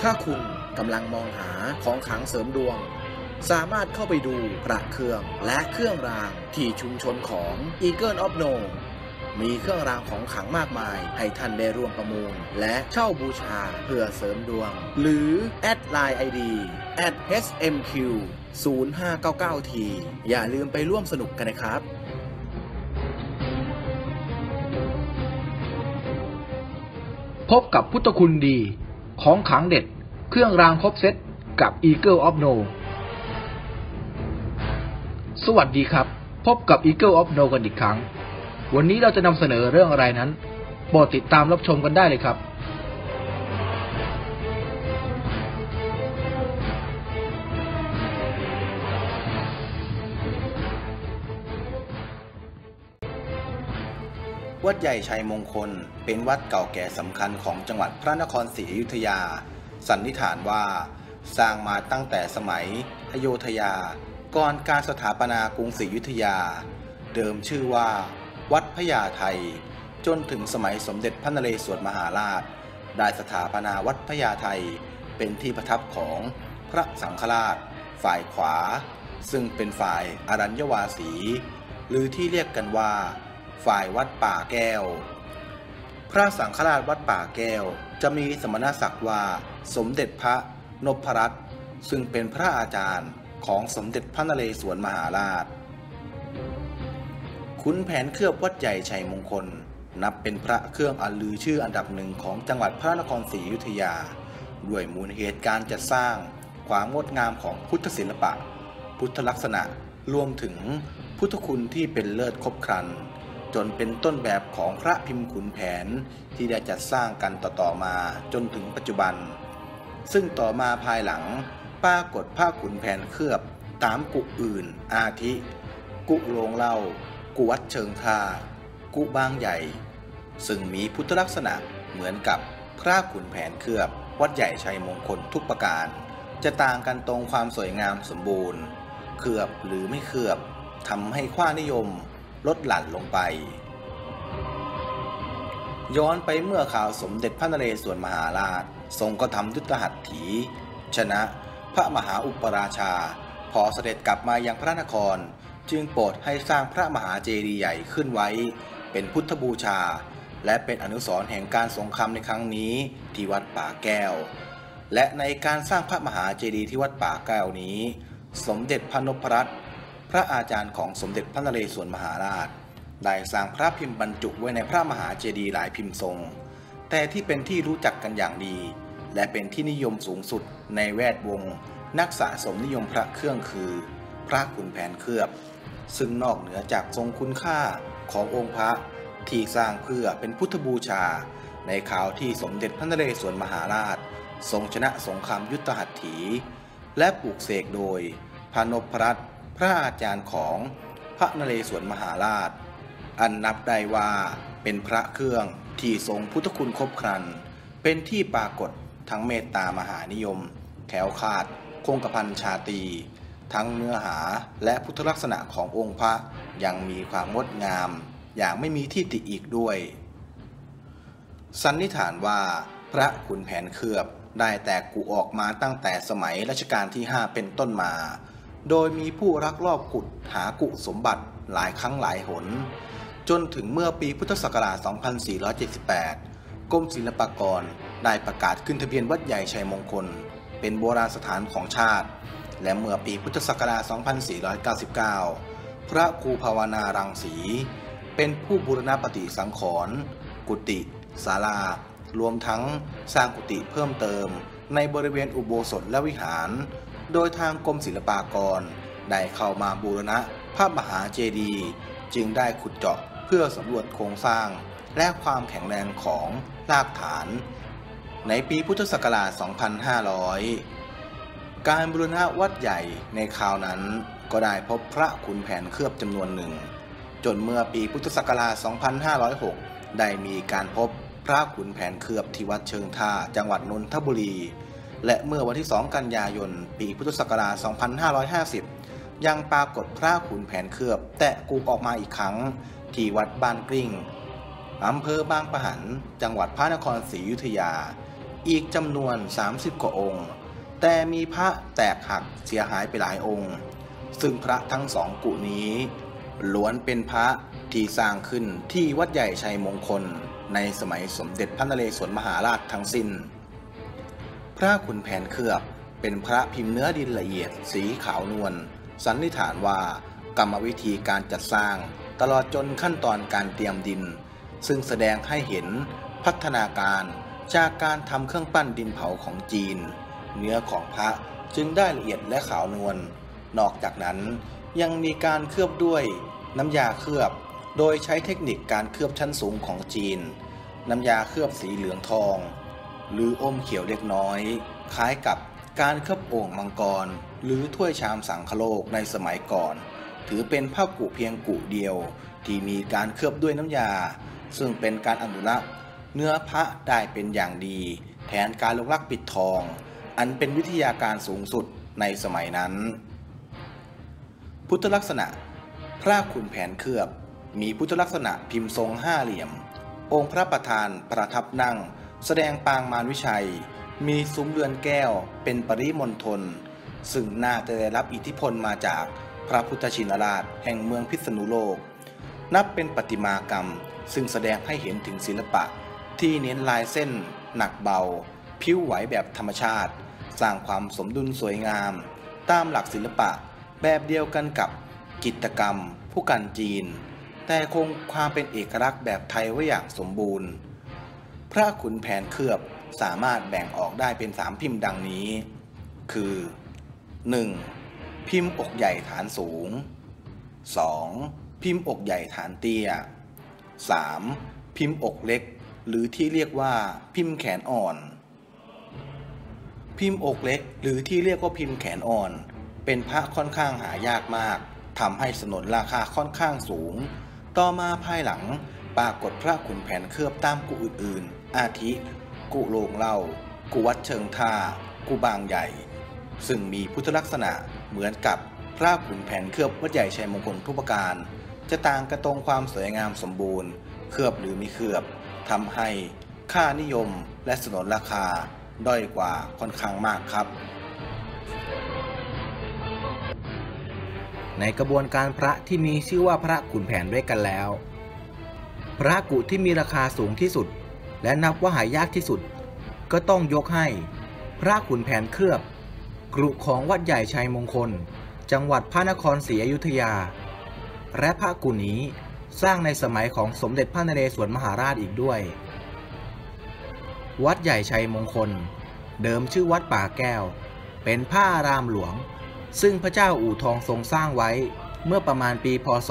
ถ้าคุณกำลังมองหาของขลังเสริมดวงสามารถเข้าไปดูพระเครื่องและเครื่องรางที่ชุมชนของ Eagle of No มีเครื่องรางของขลังมากมายให้ท่านได้ร่วมประมูลและเช่าบูชาเพื่อเสริมดวงหรือแอดไลน์ ID @HMQ 0599T อย่าลืมไปร่วมสนุกกันนะครับพบกับพุทธคุณดีของขลังเด็ดเครื่องรางครบเซตกับ Eagle of No สวัสดีครับพบกับ Eagle of No กันอีกครั้งวันนี้เราจะนำเสนอเรื่องอะไรนั้นโปรดติดตามรับชมกันได้เลยครับวัดใหญ่ชัยมงคลเป็นวัดเก่าแก่สำคัญของจังหวัดพระนครศรีอยุธยาสันนิษฐานว่าสร้างมาตั้งแต่สมัยอโยธยาก่อนการสถาปนากรุงศรีอยุธยาเดิมชื่อว่าวัดพญาไทจนถึงสมัยสมเด็จพระนเรศวรมหาราชได้สถาปนาวัดพญาไทเป็นที่ประทับของพระสังฆราชฝ่ายขวาซึ่งเป็นฝ่ายอรัญญวาสีหรือที่เรียกกันว่าฝ่ายวัดป่าแก้วพระสังฆราชวัดป่าแก้วจะมีสมณศักดิ์ว่าสมเด็จพระนพรัตน์ซึ่งเป็นพระอาจารย์ของสมเด็จพระนเรศวรมหาราชขุนแผนเคลือบวัดใหญ่ชัยมงคลนับเป็นพระเครื่องอันลือชื่ออันดับหนึ่งของจังหวัดพระนครศรีอยุธยาด้วยมูลเหตุการจัดสร้างความงดงามของพุทธศิลปะพุทธลักษณะรวมถึงพุทธคุณที่เป็นเลิศครบครันจนเป็นต้นแบบของพระพิมพ์ขุนแผนที่ได้จัดสร้างกันต่อมาจนถึงปัจจุบันซึ่งต่อมาภายหลังปรากฏพระขุนแผนเคลือบตามกุอื่นอาทิกุโรงเหล้ากุวัดเชิงท่ากุบางใหญ่ซึ่งมีพุทธลักษณะเหมือนกับพระขุนแผนเคลือบวัดใหญ่ชัยมงคลทุกประการจะต่างกันตรงความสวยงามสมบูรณ์เคลือบหรือไม่เคลือบทำให้ความนิยมลดหลั่นลงไปย้อนไปเมื่อข่าวสมเด็จพระนเรศวรมหาราชทรงกระทำยุทธหัตถีชนะพระมหาอุปราชาพอเสด็จกลับมายังพระนครจึงโปรดให้สร้างพระมหาเจดีย์ใหญ่ขึ้นไว้เป็นพุทธบูชาและเป็นอนุสรณ์แห่งการสงครามในครั้งนี้ที่วัดป่าแก้วและในการสร้างพระมหาเจดีย์ที่วัดป่าแก้วนี้สมเด็จพระนพรัตน์พระอาจารย์ของสมเด็จพระนเรศวรมหาราชได้สร้างพระพิมพ์บรรจุไว้ในพระมหาเจดีย์หลายพิมพ์ทรงแต่ที่เป็นที่รู้จักกันอย่างดีและเป็นที่นิยมสูงสุดในแวดวงนักสะสมนิยมพระเครื่องคือพระขุนแผนเคลือบซึ่งนอกเหนือจากทรงคุณค่าขององค์พระที่สร้างเพื่อเป็นพุทธบูชาในข่าวที่สมเด็จพระนเรศวรมหาราชทรงชนะสงครามยุทธหัตถีและปลูกเสกโดยพระนพรัตน์พระอาจารย์ของพระนเรศวรมหาราชอันนับได้ว่าเป็นพระเครื่องที่ทรงพุทธคุณครบครันเป็นที่ปรากฏทั้งเมตตามหานิยมแคล้วคลาดคงกระพันชาตรีทั้งเนื้อหาและพุทธลักษณะขององค์พระยังมีความงดงามอย่างไม่มีที่ติอีกด้วยสันนิษฐานว่าพระขุนแผนเคลือบได้แตกกุออกมาตั้งแต่สมัยรัชกาลที่5เป็นต้นมาโดยมีผู้ลักลอบขุดหากุสมบัติหลายครั้งหลายหนจนถึงเมื่อปีพุทธศักราช 2478 กรมศิลปากรได้ประกาศขึ้นทะเบียนวัดใหญ่ชัยมงคลเป็นโบราณสถานของชาติและเมื่อปีพุทธศักราช 2499 พระครูภาวนารังสีเป็นผู้บูรณปฏิสังขรณ์กุฏิศาลารวมทั้งสร้างกุฏิเพิ่มเติมในบริเวณอุโบสถและวิหารโดยทางกรมศิลปากรได้เข้ามาบูรณะพระมหาเจดีย์จึงได้ขุดเจาะเพื่อสำรวจโครงสร้างและความแข็งแรงของรากฐานในปีพุทธศักราช 2500 การบูรณะวัดใหญ่ในคราวนั้นก็ได้พบพระขุนแผนเคลือบจำนวนหนึ่งจนเมื่อปีพุทธศักราช 2506 ได้มีการพบพระขุนแผนเคลือบที่วัดเชิงท่าจังหวัดนนทบุรีและเมื่อวันที่ 2 กันยายน ปีพุทธศักราช 2550 ยังปรากฏพระขุนแผนเคลือบแตะกุออกมาอีกครั้งที่วัดบ้านกลิ้งอำเภอบางปะหันจังหวัดพระนครศรีอยุธยาอีกจำนวน30 กว่าองค์แต่มีพระแตกหักเสียหายไปหลายองค์ซึ่งพระทั้งสองกุนี้ล้วนเป็นพระที่สร้างขึ้นที่วัดใหญ่ชัยมงคลในสมัยสมเด็จพระนเรศวรมหาราชทั้งสิ้นพระขุนแผนเคลือบเป็นพระพิมพ์เนื้อดินละเอียดสีขาวนวลสันนิษฐานว่ากรรมวิธีการจัดสร้างตลอดจนขั้นตอนการเตรียมดินซึ่งแสดงให้เห็นพัฒนาการจากการทำเครื่องปั้นดินเผาของจีนเนื้อของพระจึงได้ละเอียดและขาวนวลนอกจากนั้นยังมีการเคลือบด้วยน้ำยาเคลือบโดยใช้เทคนิคการเคลือบชั้นสูงของจีนน้ำยาเคลือบสีเหลืองทองหรืออมเขียวเล็กน้อยคล้ายกับการเคลือบโอ่งมังกรหรือถ้วยชามสังคโลกในสมัยก่อนถือเป็นผ้ากุเพียงกุเดียวที่มีการเคลือบด้วยน้ำยาซึ่งเป็นการอนุรักษ์เนื้อพระได้เป็นอย่างดีแทนการลงรักปิดทองอันเป็นวิทยาการสูงสุดในสมัยนั้นพุทธลักษณะพระขุนแผนเคลือบมีพุทธลักษณะพิมพ์ทรงห้าเหลี่ยมองค์พระประธานประทับนั่งแสดงปางมารวิชัยมีซุ้มเรือนแก้วเป็นปริมณฑลซึ่งน่าจะได้รับอิทธิพลมาจากพระพุทธชินราชแห่งเมืองพิษณุโลกนับเป็นประติมากรรมซึ่งแสดงให้เห็นถึงศิลปะที่เน้นลายเส้นหนักเบาผิวไหวแบบธรรมชาติสร้างความสมดุลสวยงามตามหลักศิลปะแบบเดียวกันกับจิตรกรรมผู้กันจีนแต่คงความเป็นเอกลักษณ์แบบไทยไว้อย่างสมบูรณ์พระขุนแผนเคลือบสามารถแบ่งออกได้เป็น3พิมพ์ดังนี้คือ 1. พิมพ์อกใหญ่ฐานสูง 2. พิมพ์อกใหญ่ฐานเตี้ย 3. พิมพ์อกเล็กหรือที่เรียกว่าพิมพ์แขนอ่อนพิมพ์อกเล็กหรือที่เรียกว่าพิมพ์แขนอ่อนเป็นพระค่อนข้างหายากมากทำให้สนนราคาค่อนข้างสูงต่อมาภายหลังปรากฏพระขุนแผนเคลือบตามกุอื่นๆอาทิกุโรงเหล้ากุวัดเชิงท่ากุบางใหญ่ซึ่งมีพุทธลักษณะเหมือนกับพระขุนแผนเคลือบวัดใหญ่ชัยมงคลทุกประการจะต่างกันตรงความสวยงามสมบูรณ์เคลือบหรือไม่เคลือบทำให้ค่านิยมและสนนราคาด้อยกว่าค่อนข้างมากครับในกระบวนการพระที่มีชื่อว่าพระขุนแผนด้วยกันแล้วพระกุที่มีราคาสูงที่สุดและนับว่าหายากที่สุดก็ต้องยกให้พระขุนแผนเคลือบกรุของวัดใหญ่ชัยมงคลจังหวัดพระนครศรีอยุธยาและพระกุนี้สร้างในสมัยของสมเด็จพระนเรศวรมหาราชอีกด้วยวัดใหญ่ชัยมงคลเดิมชื่อวัดป่าแก้วเป็นพระอารามหลวงซึ่งพระเจ้าอู่ทองทรงสร้างไว้เมื่อประมาณปีพ.ศ.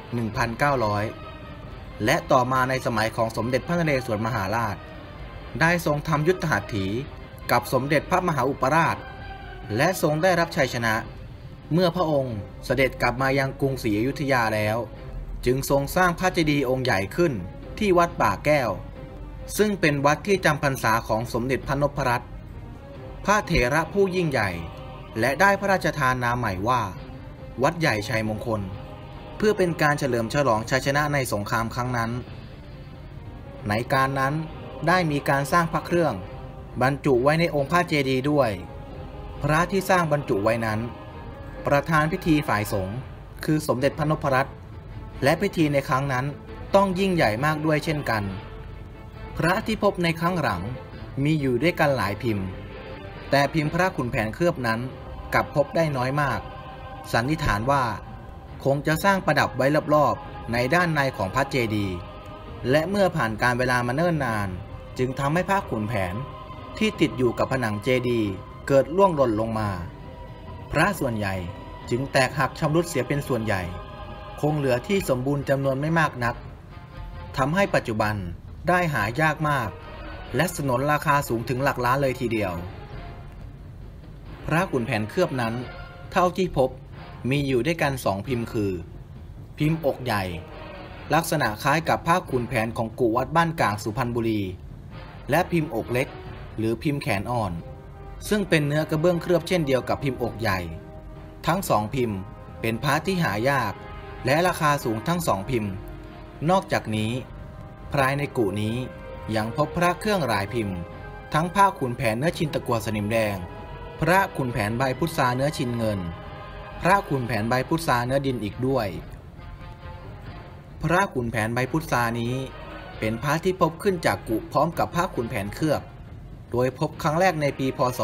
1900และต่อมาในสมัยของสมเด็จพระนเรศวรมหาราชได้ทรงทำยุทธหัตถีกับสมเด็จพระมหาอุปราชและทรงได้รับชัยชนะเมื่อพระองค์เสด็จกลับมายังกรุงศรีอยุธยาแล้วจึงทรงสร้างพระเจดีย์องค์ใหญ่ขึ้นที่วัดป่าแก้วซึ่งเป็นวัดที่จำพรรษาของสมเด็จพระนพรัตน์พระเถระผู้ยิ่งใหญ่และได้พระราชทานนามใหม่ว่าวัดใหญ่ชัยมงคลเพื่อเป็นการเฉลิมฉลองชัยชนะในสงครามครั้งนั้นในการนั้นได้มีการสร้างพระเครื่องบรรจุไว้ในองค์พระเจดีย์ด้วยพระที่สร้างบรรจุไว้นั้นประธานพิธีฝ่ายสงฆ์คือสมเด็จพระนพรัตน์และพิธีในครั้งนั้นต้องยิ่งใหญ่มากด้วยเช่นกันพระที่พบในครั้งหลังมีอยู่ด้วยกันหลายพิมพ์แต่พิมพ์พระขุนแผนเคลือบนั้นกลับพบได้น้อยมากสันนิษฐานว่าคงจะสร้างประดับไว้รอบๆในด้านในของพระเจดีย์และเมื่อผ่านการเวลามาเนิ่นนานจึงทำให้พระขุนแผนที่ติดอยู่กับผนังเจดีย์เกิดร่วงหล่นลงมาพระส่วนใหญ่จึงแตกหักชำรุดเสียเป็นส่วนใหญ่คงเหลือที่สมบูรณ์จำนวนไม่มากนักทำให้ปัจจุบันได้หายากมากและสนนราคาสูงถึงหลักล้านเลยทีเดียวพระขุนแผนเคลือบนั้นเท่าที่พบมีอยู่ด้วยกัน2พิมพ์คือพิมพ์อกใหญ่ลักษณะคล้ายกับผ้าขุนแผนของกุวัดบ้านกลางสุพรรณบุรีและพิมพ์อกเล็กหรือพิมพ์แขนอ่อนซึ่งเป็นเนื้อกระเบื้องเคลือบเช่นเดียวกับพิมพ์อกใหญ่ทั้ง2พิมพ์เป็นพระที่หายากและราคาสูงทั้ง2พิมพ์นอกจากนี้ภายในกุนี้ยังพบพระเครื่องหลายพิมพ์ทั้งพระขุนแผนเนื้อชินตะกั่วสนิมแดงพระขุนแผนใบพุทราเนื้อชินเงินพระขุนแผนใบพุทราเนื้อดินอีกด้วยพระขุนแผนใบพุทรานี้เป็นพระที่พบขึ้นจากกุพร้อมกับพระขุนแผนเคลือบโดยพบครั้งแรกในปีพ.ศ.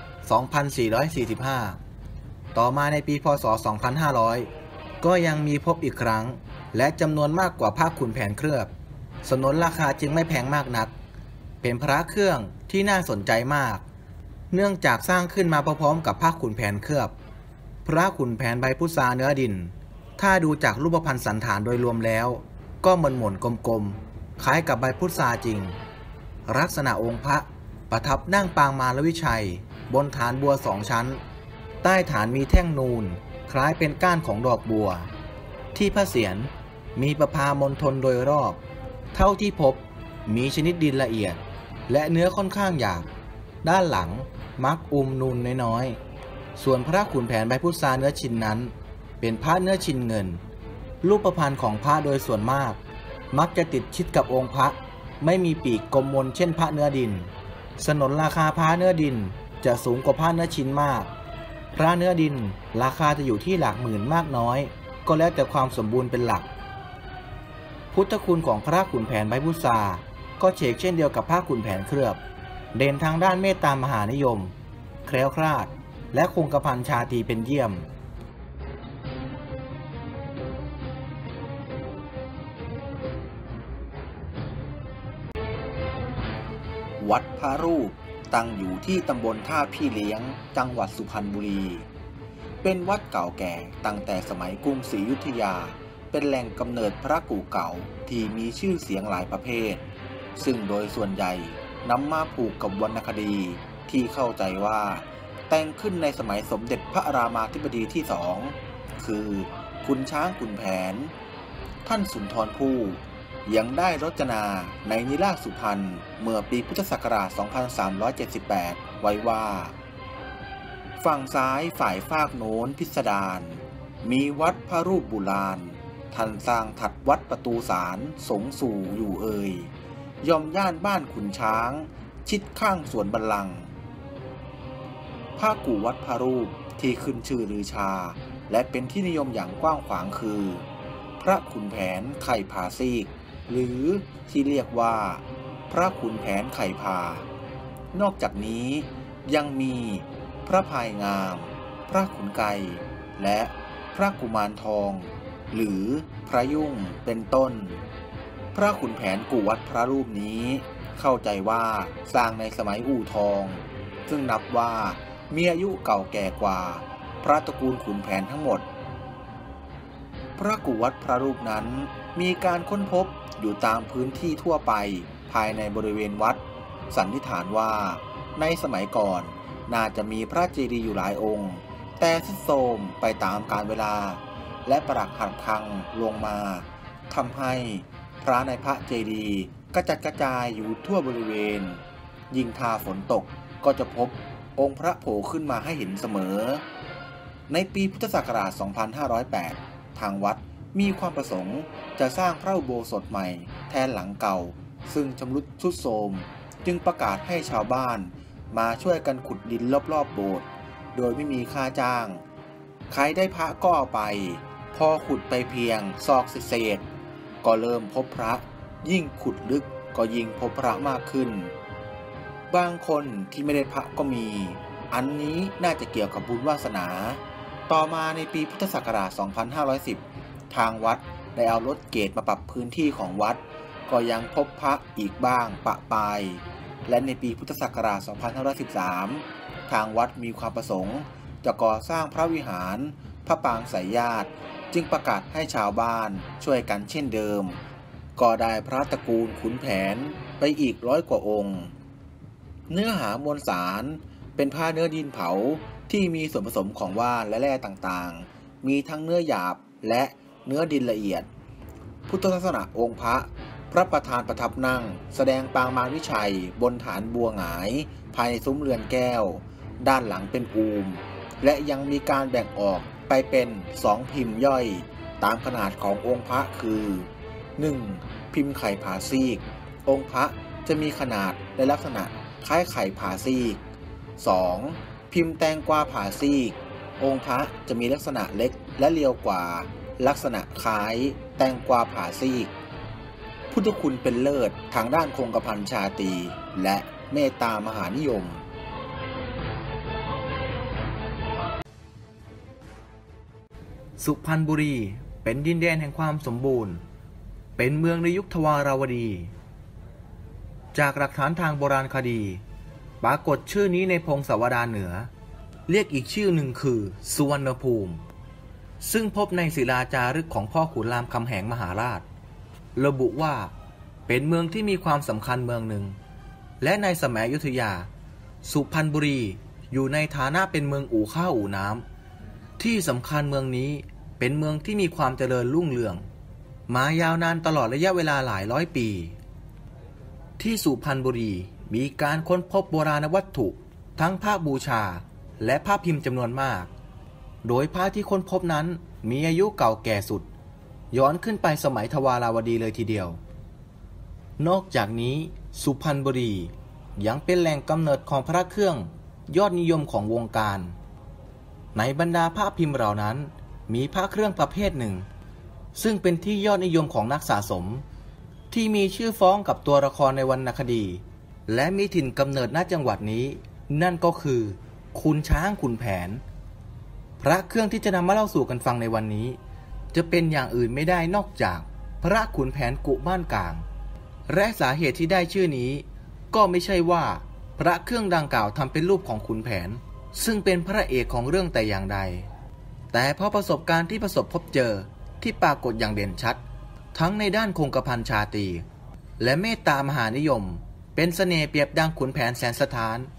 2445ต่อมาในปีพ.ศ. 2500ก็ยังมีพบอีกครั้งและจำนวนมากกว่าพระขุนแผนเคลือบสนนราคาจึงไม่แพงมากนักเป็นพระเครื่องที่น่าสนใจมากเนื่องจากสร้างขึ้นมาพร้อมๆกับพระขุนแผนเคลือบพระขุนแผนใบพุทราเนื้อดินถ้าดูจากรูปพรรณสันฐานโดยรวมแล้วก็หม่นๆกลมๆคล้ายกับใบพุทราจริงลักษณะองค์พระประทับนั่งปางมารวิชัยบนฐานบัวสองชั้นใต้ฐานมีแท่งนูนคล้ายเป็นก้านของดอกบัวที่พระเศียรมีประภามณฑลโดยรอบเท่าที่พบมีชนิดดินละเอียดและเนื้อค่อนข้างหยาบด้านหลังมักนูนน้อยๆส่วนพระขุนแผนใบพุทราเนื้อชินนั้นเป็นพระเนื้อชินเงินรูปพรรณของพระโดยส่วนมากมักจะติดชิดกับองค์พระไม่มีปีกกลมมนเช่นพระเนื้อดินสนนราคาพระเนื้อดินจะสูงกว่าพระเนื้อชินมากพระเนื้อดินราคาจะอยู่ที่หลักหมื่นมากน้อยก็แล้วแต่ความสมบูรณ์เป็นหลักพุทธคุณของพระขุนแผนใบพุทราก็เฉกเช่นเดียวกับพระขุนแผนเคลือบเด่นทางด้านเมตตามหานิยมแคล้วคลาดและคงกระพันชาตรีเป็นเยี่ยมวัดพระรูปตั้งอยู่ที่ตำบลท่าพี่เลี้ยงจังหวัดสุพรรณบุรีเป็นวัดเก่าแก่ตั้งแต่สมัยกรุงศรีอยุธยาเป็นแหล่งกำเนิดพระกู่เก่าที่มีชื่อเสียงหลายประเภทซึ่งโดยส่วนใหญ่นำมาผูกกับวรรณคดีที่เข้าใจว่าแต่งขึ้นในสมัยสมเด็จพระรามาธิบดีที่สองคือขุนช้างขุนแผนท่านสุนทรภู่ยังได้รจนาในนิราศสุพรรณเมื่อปีพุทธศักราช 2378 ไว้ว่าฝั่งซ้ายฝ่ายฟากโน้นพิสดารมีวัดพระรูปโบราณท่านสร้างถัดวัดประตูศาลสงสู่อยู่เอ่ยย่อมย่านบ้านขุนช้างชิดข้างสวนบัลลังก์พระกู่วัดพระรูปที่ขึ้นชื่อลือชาและเป็นที่นิยมอย่างกว้างขวางคือพระขุนแผนไข่ผาซีกหรือที่เรียกว่าพระขุนแผนไข่พานอกจากนี้ยังมีพระพายงามพระขุนไก่และพระกุมารทองหรือพระยุ่งเป็นต้นพระขุนแผนกู่วัดพระรูปนี้เข้าใจว่าสร้างในสมัยอู่ทองซึ่งนับว่ามีอายุเก่าแก่กว่าพระตระกูลขุนแผนทั้งหมดพระกู่วัดพระรูปนั้นมีการค้นพบอยู่ตามพื้นที่ทั่วไปภายในบริเวณวัดสันนิษฐานว่าในสมัยก่อนน่าจะมีพระเจดีย์อยู่หลายองค์แต่ทรุดโทรมไปตามกาลเวลาและปรักหักพังลงมาทำให้พระในพระเจดีย์กระจัดกระจายอยู่ทั่วบริเวณยิ่งถ้าฝนตกก็จะพบองค์พระโผล่ขึ้นมาให้เห็นเสมอในปีพุทธศักราช 2508 ทางวัดมีความประสงค์จะสร้างพระอุโบสถใหม่แทนหลังเก่าซึ่งชำรุดทรุดโทรมจึงประกาศให้ชาวบ้านมาช่วยกันขุดดินรอบๆโบสถ์โดยไม่มีค่าจ้างใครได้พระก็เอาไปพอขุดไปเพียงศอกเศษก็เริ่มพบพระยิ่งขุดลึกก็ยิ่งพบพระมากขึ้นบางคนที่ไม่ได้พระก็มีอันนี้น่าจะเกี่ยวกับบุญวาสนาต่อมาในปีพุทธศักราช 2510 ทางวัดได้เอารถเกตมาปรับพื้นที่ของวัดก็ยังพบพระอีกบ้างปะปายและในปีพุทธศักราช 2513 ทางวัดมีความประสงค์จะก่อสร้างพระวิหารพระปางสายญาติจึงประกาศให้ชาวบ้านช่วยกันเช่นเดิมก็ได้พระตระกูลขุนแผนไปอีก100 กว่าองค์เนื้อหามวลสารเป็นผ้าเนื้อดินเผาที่มีส่วนผสมของว่านและแร่ต่างๆมีทั้งเนื้อหยาบและเนื้อดินละเอียดพุทธลักษณะองค์พระประธานประทับนั่งแสดงปางมารวิชัยบนฐานบัวหงายภายในซุ้มเรือนแก้วด้านหลังเป็นอูมและยังมีการแบ่งออกไปเป็น2พิมพ์ย่อยตามขนาดขององค์พระคือ 1. พิมพ์ไข่ผาซีกองค์พระจะมีขนาดและลักษณะคล้ายไข่ผ่าซีก 2. พิมพ์แตงกวาผ่าซีกองค์พระจะมีลักษณะเล็กและเรียวกว่าลักษณะคล้ายแตงกวาผ่าซีกพุทธคุณเป็นเลิศทางด้านคงกระพันชาตรีและเมตตามหานิยมสุพรรณบุรีเป็นดินแดนแห่งความสมบูรณ์เป็นเมืองในยุคทวารวดีจากหลักฐานทางโบราณคดีปรากฏชื่อนี้ในพงศาวดารเหนือเรียกอีกชื่อหนึ่งคือสุวรรณภูมิซึ่งพบในศิลาจารึกของพ่อขุนรามคำแหงมหาราชระบุว่าเป็นเมืองที่มีความสำคัญเมืองหนึ่งและในสมัยอยุธยาสุพรรณบุรีอยู่ในฐานะเป็นเมืองอู่ข้าวอู่น้ำที่สำคัญเมืองนี้เป็นเมืองที่มีความเจริญรุ่งเรืองมายาวนานตลอดระยะเวลาหลายร้อยปีที่สุพรรณบุรีมีการค้นพบโบราณวัตถุทั้งพระบูชาและพระพิมพ์จำนวนมากโดยพระที่ค้นพบนั้นมีอายุเก่าแก่สุดย้อนขึ้นไปสมัยทวาราวดีเลยทีเดียวนอกจากนี้สุพรรณบุรียังเป็นแหล่งกำเนิดของพระเครื่องยอดนิยมของวงการในบรรดาพระพิมพ์เหล่านั้นมีพระเครื่องประเภทหนึ่งซึ่งเป็นที่ยอดนิยมของนักสะสมที่มีชื่อฟ้องกับตัวละครในวรรณคดีและมีถิ่นกำเนิดณจังหวัดนี้นั่นก็คือขุนช้างขุนแผนพระเครื่องที่จะนำมาเล่าสู่กันฟังในวันนี้จะเป็นอย่างอื่นไม่ได้นอกจากพระขุนแผนกุบ้านกลางและสาเหตุที่ได้ชื่อนี้ก็ไม่ใช่ว่าพระเครื่องดังกล่าวทำเป็นรูปของขุนแผนซึ่งเป็นพระเอกของเรื่องแต่อย่างใดแต่เพราะประสบการณ์ที่ประสบพบเจอที่ปรากฏอย่างเด่นชัดทั้งในด้านคงกระพันชาตรีและเมตตามหานิยมเป็นเสน่ห์เปรียบดังขุนแผนแสนสถาน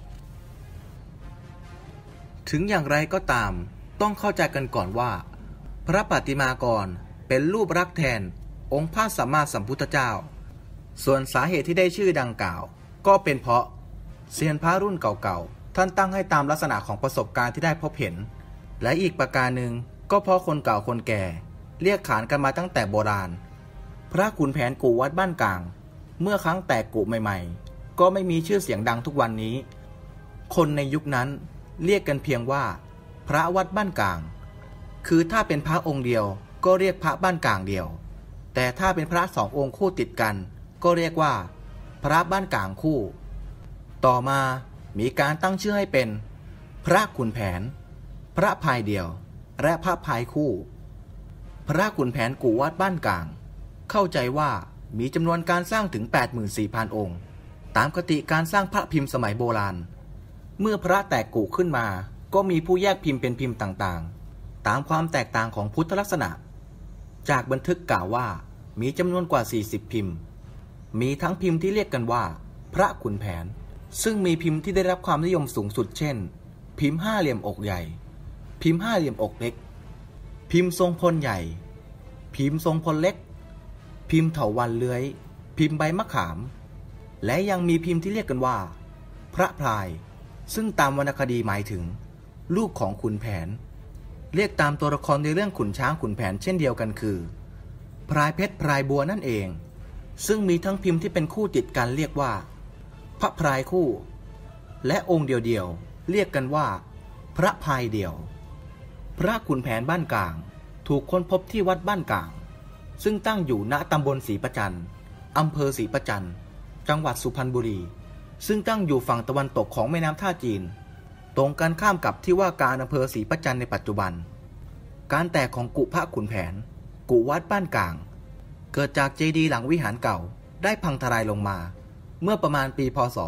ถึงอย่างไรก็ตามต้องเข้าใจกันก่อนว่าพระปฏิมากรเป็นรูปรักษ์แทนองค์พระสัมมาสัมพุทธเจ้าส่วนสาเหตุที่ได้ชื่อดังกล่าวก็เป็นเพราะเซียนพระรุ่นเก่าๆท่านตั้งให้ตามลักษณะของประสบการณ์ที่ได้พบเห็นและอีกประการหนึ่งก็เพราะคนเก่าคนแก่เรียกขานกันมาตั้งแต่โบราณพระขุนแผนกู่วัดบ้านกลางเมื่อครั้งแตกกู่ใหม่ๆก็ไม่มีชื่อเสียงดังทุกวันนี้คนในยุคนั้นเรียกกันเพียงว่าพระวัดบ้านกลางคือถ้าเป็นพระองค์เดียวก็เรียกพระบ้านกลางเดียวแต่ถ้าเป็นพระสององค์คู่ติดกันก็เรียกว่าพระบ้านกลางคู่ต่อมามีการตั้งชื่อให้เป็นพระขุนแผนพระพายเดียวและพระพายคู่พระขุนแผนกู่วัดบ้านกลางเข้าใจว่ามีจำนวนการสร้างถึง 84,000 องค์ตามคติการสร้างพระพิมพ์สมัยโบราณเมื่อพระแตกกู่ขึ้นมาก็มีผู้แยกพิมพ์เป็นพิมพ์ต่างๆตามความแตกต่างของพุทธลักษณะจากบันทึกกล่าวว่ามีจำนวนกว่า40พิมพ์มีทั้งพิมพ์ที่เรียกกันว่าพระขุนแผนซึ่งมีพิมพ์ที่ได้รับความนิยมสูงสุดเช่นพิมพ์ห้าเหลี่ยมอกใหญ่พิมพ์ห้าเหลี่ยมอกเล็กพิมพ์ทรงพลใหญ่พิมพ์ทรงพลเล็กพิมพ์เถาวัลย์เลื้อยพิมพ์ใบมะขามและยังมีพิมพ์ที่เรียกกันว่าพระพลายซึ่งตามวรรณคดีหมายถึงลูกของขุนแผนเรียกตามตัวละครในเรื่องขุนช้างขุนแผนเช่นเดียวกันคือพลายเพชรพลายบัวนั่นเองซึ่งมีทั้งพิมพ์ที่เป็นคู่ติดกันเรียกว่าพระพลายคู่และองค์เดียวๆเรียกกันว่าพระพายเดี่ยวพระขุนแผนบ้านกลางถูกค้นพบที่วัดบ้านกลางซึ่งตั้งอยู่ณตำบลศรีประจันอำเภอศรีประจันจังหวัดสุพรรณบุรีซึ่งตั้งอยู่ฝั่งตะวันตกของแม่น้ำท่าจีนตรงกันข้ามกับที่ว่าการอำเภอศรีประจันในปัจจุบันการแตกของกุพระขุนแผนกุวัดบ้านกลางเกิดจากเจดีย์หลังวิหารเก่าได้พังทลายลงมาเมื่อประมาณปีพ.ศ.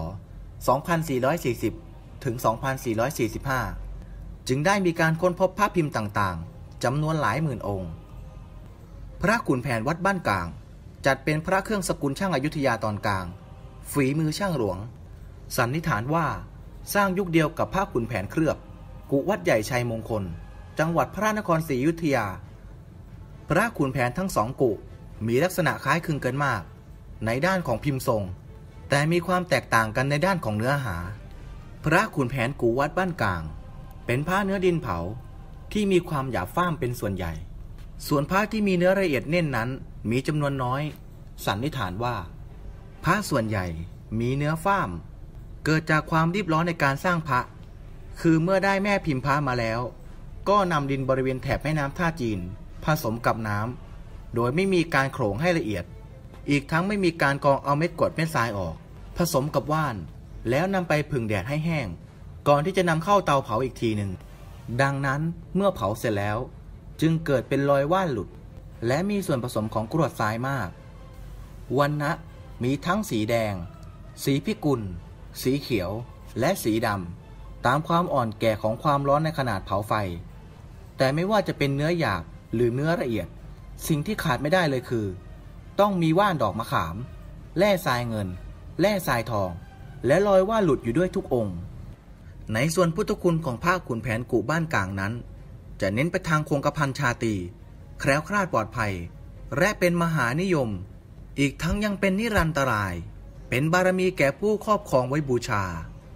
2440 ถึง 2445 จึงได้มีการค้นพบพระพิมพ์ต่างๆจำนวนหลายหมื่นองค์พระขุนแผนวัดบ้านกลางจัดเป็นพระเครื่องสกุลช่างอยุธยาตอนกลางฝีมือช่างหลวงสันนิษฐานว่าสร้างยุคเดียวกับพระขุนแผนเคลือบกุวัดใหญ่ชัยมงคลจังหวัดพระนครศรีอยุธยาพระขุนแผนทั้งสองกุมีลักษณะคล้ายคลึงกันมากในด้านของพิมพ์ทรงแต่มีความแตกต่างกันในด้านของเนื้อหาพระขุนแผนกุวัดบ้านกลางเป็นผ้าเนื้อดินเผาที่มีความหยาบฟ้ามเป็นส่วนใหญ่ส่วนผ้าที่มีเนื้อละเอียดเน้นนั้นมีจำนวนน้อยสันนิษฐานว่าผ้าส่วนใหญ่มีเนื้อฟ้ามเกิดจากความรีบร้อนในการสร้างพระคือเมื่อได้แม่พิมพ์พระมาแล้วก็นำดินบริเวณแถบแม่น้ำท่าจีนผสมกับน้ำโดยไม่มีการโขลกให้ละเอียดอีกทั้งไม่มีการกรองเอาเม็ดกรดเม็ดทรายออกผสมกับว่านแล้วนำไปผึ่งแดดให้แห้งก่อนที่จะนำเข้าเตาเผาอีกทีหนึ่งดังนั้นเมื่อเผาเสร็จแล้วจึงเกิดเป็นรอยว่านหลุดและมีส่วนผสมของกรวดทรายมากวรรณะมีทั้งสีแดงสีพิกุลสีเขียวและสีดำตามความอ่อนแก่ของความร้อนในขนาดเผาไฟแต่ไม่ว่าจะเป็นเนื้อหยาบหรือเนื้อละเอียดสิ่งที่ขาดไม่ได้เลยคือต้องมีว่านดอกมะขามแร่ทรายเงินแร่ทรายทองและรอยว่านหลุดอยู่ด้วยทุกองค์ในส่วนพุทธคุณของพระขุนแผนกุบ้านกลางนั้นจะเน้นไปทางคงกระพันชาตรีแคล้วคลาดปลอดภัยและเป็นมหานิยมอีกทั้งยังเป็นนิรันตรายเป็นบารมีแก่ผู้ครอบครองไว้บูชา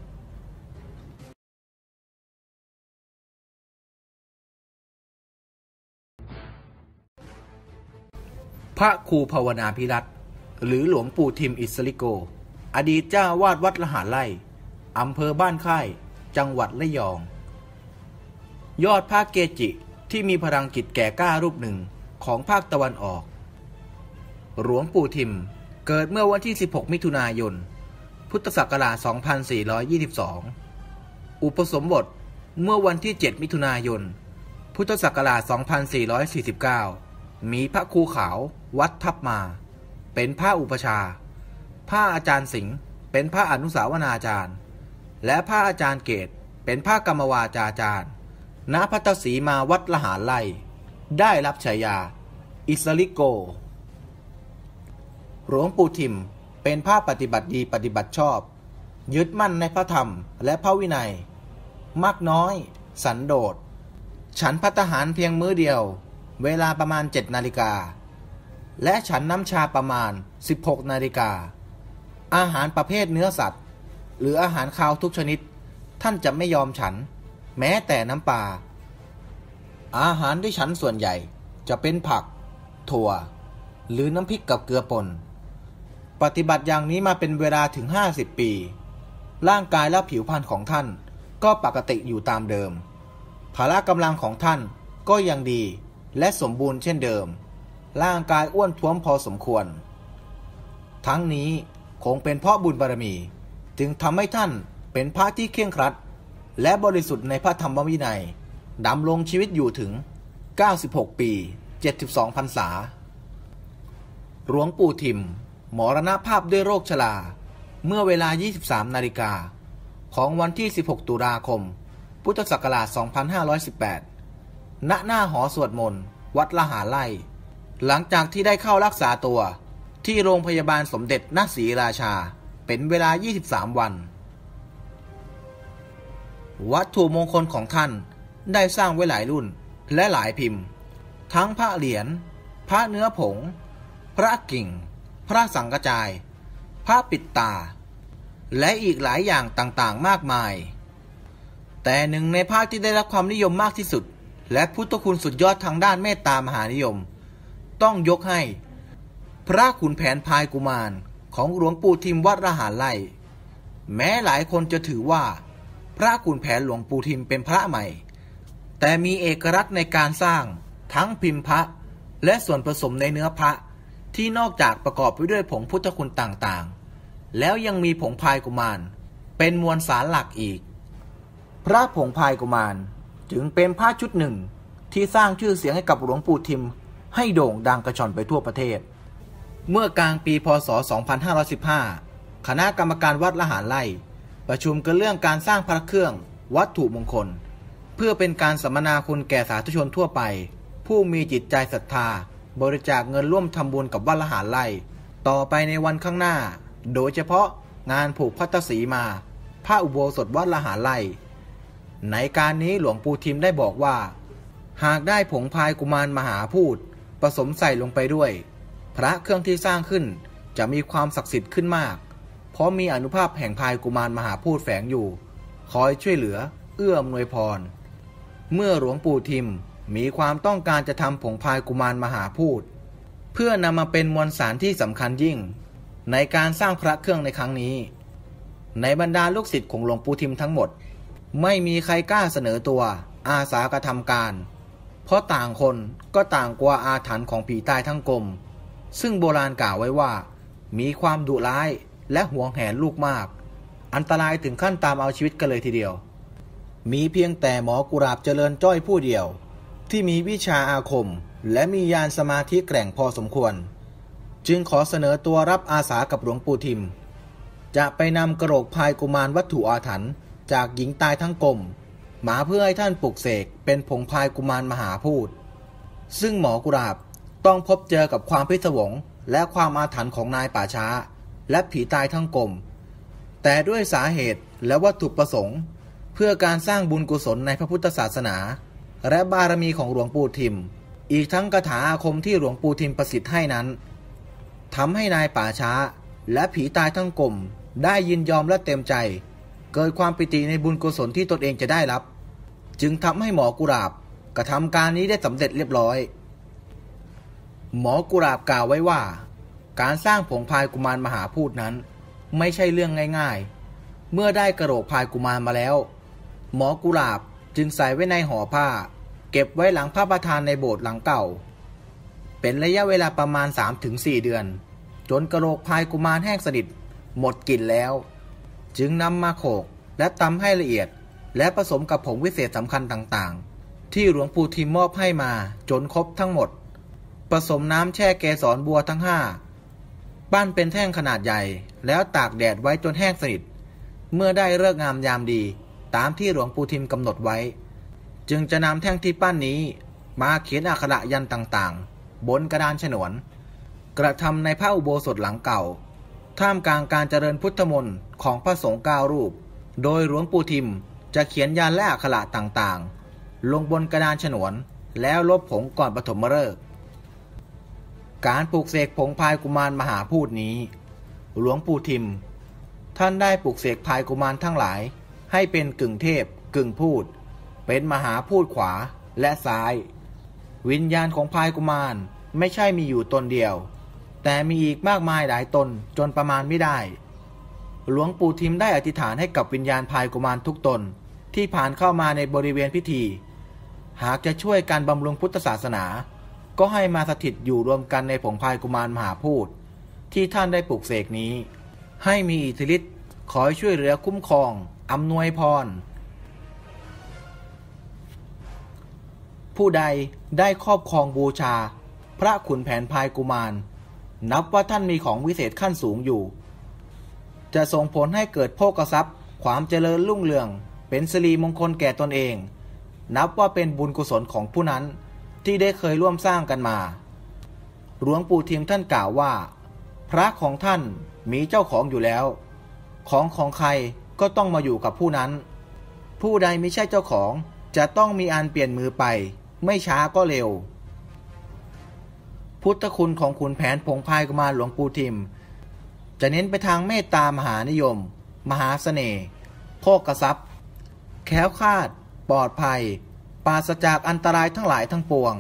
พระครูภาวนาภิรัตน์หรือหลวงปู่ทิมอิสริโกอดีตเจ้าวาดวัดละหารไร่อำเภอบ้านค่ายจังหวัดระยองยอดพระเกจิที่มีพลังจิตแก่กล้ารูปหนึ่งของภาคตะวันออกหลวงปู่ทิมเกิดเมื่อวันที่ 16 มิถุนายน พุทธศักราช 2422 อุปสมบทเมื่อวันที่ 7 มิถุนายน พุทธศักราช 2449 มีพระครูขาววัดทับมาเป็นพระอุปชาพระอาจารย์สิงห์เป็นพระอนุสาวนาจารย์และพระอาจารย์เกตเป็นพระกรรมวาจาจารย์ณพัทสีมาวัดละหารไร่ได้รับฉายาอิสริโกหลวงปู่ทิมเป็นพระปฏิบัติดีปฏิบัติชอบยึดมั่นในพระธรรมและพระวินัยมากน้อยสันโดษฉันภัตตาหารเพียงมื้อเดียวเวลาประมาณ 7 นาฬิกาและฉันน้ำชาประมาณ 16 นาฬิกาอาหารประเภทเนื้อสัตว์หรืออาหารคาวทุกชนิดท่านจะไม่ยอมฉันแม้แต่น้ำปลาอาหารที่ฉันส่วนใหญ่จะเป็นผักถั่วหรือน้ำพริกกับเกลือป่นปฏิบัติอย่างนี้มาเป็นเวลาถึง50 ปีร่างกายและผิวพรรณของท่านก็ปกติอยู่ตามเดิมพละกำลังของท่านก็ยังดีและสมบูรณ์เช่นเดิมร่างกายอ้วนท้วมพอสมควรทั้งนี้คงเป็นเพราะบุญบารมีจึงทำให้ท่านเป็นพระที่เคร่งครัดและบริสุทธิ์ในพระธรรมวินัยดำรงชีวิตอยู่ถึง96 ปี72 พรรษาหลวงปู่ทิมมรณภาพด้วยโรคชราเมื่อเวลา 23 นาฬิกาของวันที่ 16 ตุลาคม พุทธศักราช 2518 ณ หน้าหอสวดมนต์วัดละหารไร่หลังจากที่ได้เข้ารักษาตัวที่โรงพยาบาลสมเด็จนศรีราชาเป็นเวลา 23 วันวัตถุมงคลของท่านได้สร้างไว้หลายรุ่นและหลายพิมพ์ทั้งพระเหรียญพระเนื้อผงพระกิ่งพระสังฆจายพระปิดตาและอีกหลายอย่างต่างๆมากมายแต่หนึ่งในพระที่ได้รับความนิยมมากที่สุดและพุทธคุณสุดยอดทางด้านเมตตามหานิยมต้องยกให้พระขุนแผนพายกุมารของหลวงปู่ทิมวัดละหารไร่แม้หลายคนจะถือว่าพระขุนแผนหลวงปู่ทิมเป็นพระใหม่แต่มีเอกลักษณ์ในการสร้างทั้งพิมพ์พระและส่วนผสมในเนื้อพระที่นอกจากประกอบไปด้วยผงพุทธคุณต่างๆแล้วยังมีผงพายกุมารเป็นมวลสารหลักอีกพระผงพายกุมารจึงเป็นพระชุดหนึ่งที่สร้างชื่อเสียงให้กับหลวงปู่ทิมให้โด่งดังกระชอนไปทั่วประเทศเมื่อกลางปีพ.ศ. 2515 คณะกรรมการวัดละหารไร่ประชุมกันเรื่องการสร้างพระเครื่องวัตถุมงคลเพื่อเป็นการสัมมนาคุณแก่สาธุชนทั่วไปผู้มีจิตใจศรัทธาบริจาคเงินร่วมทำบุญกับวัดละหารไร่ต่อไปในวันข้างหน้าโดยเฉพาะงานผูกพัตตสีมาพระอุโบสถวัดละหารไร่ในการนี้หลวงปู่ทิมได้บอกว่าหากได้ผงพายกุมารมหาพูดผสมใส่ลงไปด้วยพระเครื่องที่สร้างขึ้นจะมีความศักดิ์สิทธิ์ขึ้นมากเพราะมีอานุภาพแห่งพายกุมารมหาพูดแฝงอยู่คอยช่วยเหลือเอื้ออำนวยพรเมื่อหลวงปู่ทิมมีความต้องการจะทำผงพายกุมารมหาพูดเพื่อนำมาเป็นมวลสารที่สำคัญยิ่งในการสร้างพระเครื่องในครั้งนี้ในบรรดาลูกศิษย์ของหลวงปู่ทิมทั้งหมดไม่มีใครกล้าเสนอตัวอาสากระทำการเพราะต่างคนก็ต่างกลัวอาถรรพ์ของผีตายทั้งกลมซึ่งโบราณกล่าวไว้ว่ามีความดุร้ายและหวงแหนลูกมากอันตรายถึงขั้นตามเอาชีวิตกันเลยทีเดียวมีเพียงแต่หมอกุหลาบเจริญจ้อยผู้เดียวที่มีวิชาอาคมและมีญาณสมาธิแกร่งพอสมควรจึงขอเสนอตัวรับอาสากับหลวงปู่ทิมจะไปนำกระโหลกพายกุมารวัตถุอาถรรพ์จากหญิงตายทั้งกลมมาเพื่อให้ท่านปลุกเสกเป็นผงพายกุมารมหาพูดซึ่งหมอกุหลาบต้องพบเจอกับความพิศวงและความอาถรรพ์ของนายป่าช้าและผีตายทั้งกลมแต่ด้วยสาเหตุและวัตถุประสงค์เพื่อการสร้างบุญกุศลในพระพุทธศาสนาและบารมีของหลวงปู่ทิมอีกทั้งคาถาอาคมที่หลวงปู่ทิมประสิทธิ์ให้นั้นทำให้นายป่าช้าและผีตายทั้งกลมได้ยินยอมและเต็มใจเกิดความปิติในบุญกุศลที่ตนเองจะได้รับจึงทำให้หมอกุหลาบกระทำการนี้ได้สำเร็จเรียบร้อยหมอกุหลาบกล่าวไว้ว่าการสร้างผงพายกุมารมหาพูดนั้นไม่ใช่เรื่องง่ายๆเมื่อได้กระโหลกพายกุมารมาแล้วหมอกุหลาบจึงใส่ไว้ในห่อผ้าเก็บไว้หลังพระประธานในโบสถ์หลังเก่าเป็นระยะเวลาประมาณ 3-4 เดือนจนกระโหลกพายกุมารแห้งสนิทหมดกลิ่นแล้วจึงนำมาโขลกและตำให้ละเอียดและผสมกับผงวิเศษสำคัญต่างๆที่หลวงปู่ทิมมอบให้มาจนครบทั้งหมดผสมน้ำแช่เกสรบัวทั้ง5ปั้นเป็นแท่งขนาดใหญ่แล้วตากแดดไว้จนแห้งสนิทเมื่อได้ฤกษ์งามยามดีตามที่หลวงปู่ทิมกำหนดไว้จึงจะนำแท่งที่ปั้นนี้มาเขียนอักขระยันต์ต่างๆบนกระดานฉนวนกระทำในพระอุโบสถหลังเก่าท่ามกลางการเจริญพุทธมนต์ของพระสงฆ์9 รูปโดยหลวงปู่ทิมจะเขียนยันและอักขระต่างๆลงบนกระดานฉนวนแล้วลบผงก่อนปฐมฤกษ์การปลูกเสกผงพายกุมารมหาพูดนี้หลวงปู่ทิมท่านได้ปลูกเสกพายกุมารทั้งหลายให้เป็นกึ่งเทพกึ่งพูดเป็นมหาพูดขวาและซ้ายวิญญาณของพายกุมารไม่ใช่มีอยู่ตนเดียวแต่มีอีกมากมายหลายตนจนประมาณไม่ได้หลวงปู่ทิมได้อธิษฐานให้กับวิญญาณพายกุมารทุกตนที่ผ่านเข้ามาในบริเวณพิธีหากจะช่วยการบำรุงพุทธศาสนาก็ให้มาสถิตอยู่รวมกันในผงพายกุมารมหาพูดที่ท่านได้ปลูกเสกนี้ให้มีอิทธิฤทธิ์คอยช่วยเหลือคุ้มครองอำนวยพรผู้ใดได้ครอบครองบูชาพระขุนแผนพายกุมารนับว่าท่านมีของวิเศษขั้นสูงอยู่จะส่งผลให้เกิดโภคทรัพย์ความเจริญรุ่งเรืองเป็นสิริมงคลแก่ตนเองนับว่าเป็นบุญกุศลของผู้นั้นที่ได้เคยร่วมสร้างกันมาหลวงปู่ทิมท่านกล่าวว่าพระของท่านมีเจ้าของอยู่แล้วของใครก็ต้องมาอยู่กับผู้นั้นผู้ใดไม่ใช่เจ้าของจะต้องมีอันเปลี่ยนมือไปไม่ช้าก็เร็วพุทธคุณของขุนแผนผงพายกุมารหลวงปู่ทิมจะเน้นไปทางเมตตามหานิยมมหาเสน่ห์โภคทรัพย์แคล้วคลาดปลอดภัยปราศจากอันตรายทั้งหลายทั้งปวง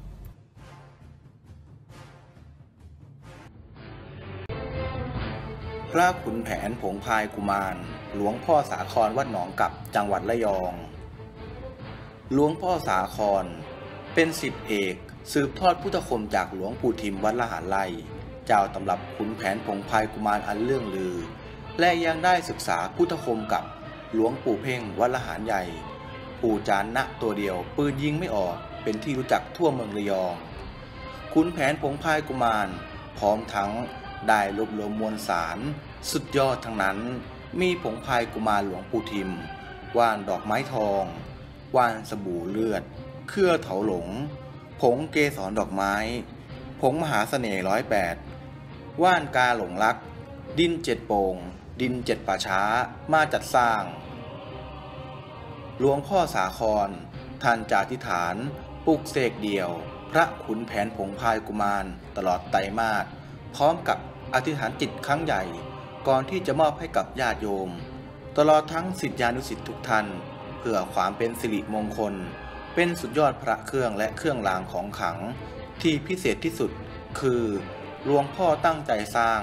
พระขุนแผนผงพายกุมารหลวงพ่อสาครวัดหนองกับจังหวัดระยองหลวงพ่อสาครเป็นศิษย์เอกสืบทอดพุทธคมจากหลวงปู่ทิมวัดละหารไร่เจ้าตำรับขุนแผนผงพายกุมารอันเลื่องลือและยังได้ศึกษาพุทธคมกับหลวงปู่เพ่งวัดละหารใหญ่ปู่จานณตัวเดียวปืนยิงไม่ออกเป็นที่รู้จักทั่วเมืองระยองขุนแผนผงพายกุมารพร้อมทั้งได้รวบรวมมวลสารสุดยอดทั้งนั้นมีผงพายกุมารหลวงปู่ทิมว่านดอกไม้ทองว่านสบู่เลือดเครือเถาหลงผงเกสรดอกไม้ผงมหาเสน่ห์108ว่านกาหลงรักดิน7โป่งดิน7ป่าช้ามาจัดสร้างหลวงพ่อสาครท่านจาธิษฐานปลุกเสกเดี่ยวพระขุนแผนผงพายกุมารตลอดไตรมาสพร้อมกับอธิษฐานจิตครั้งใหญ่ก่อนที่จะมอบให้กับญาติโยมตลอดทั้งศิษยานุศิษย์ทุกท่านเพื่อความเป็นสิริมงคลเป็นสุดยอดพระเครื่องและเครื่องรางของขลังที่พิเศษที่สุดคือหลวงพ่อตั้งใจสร้าง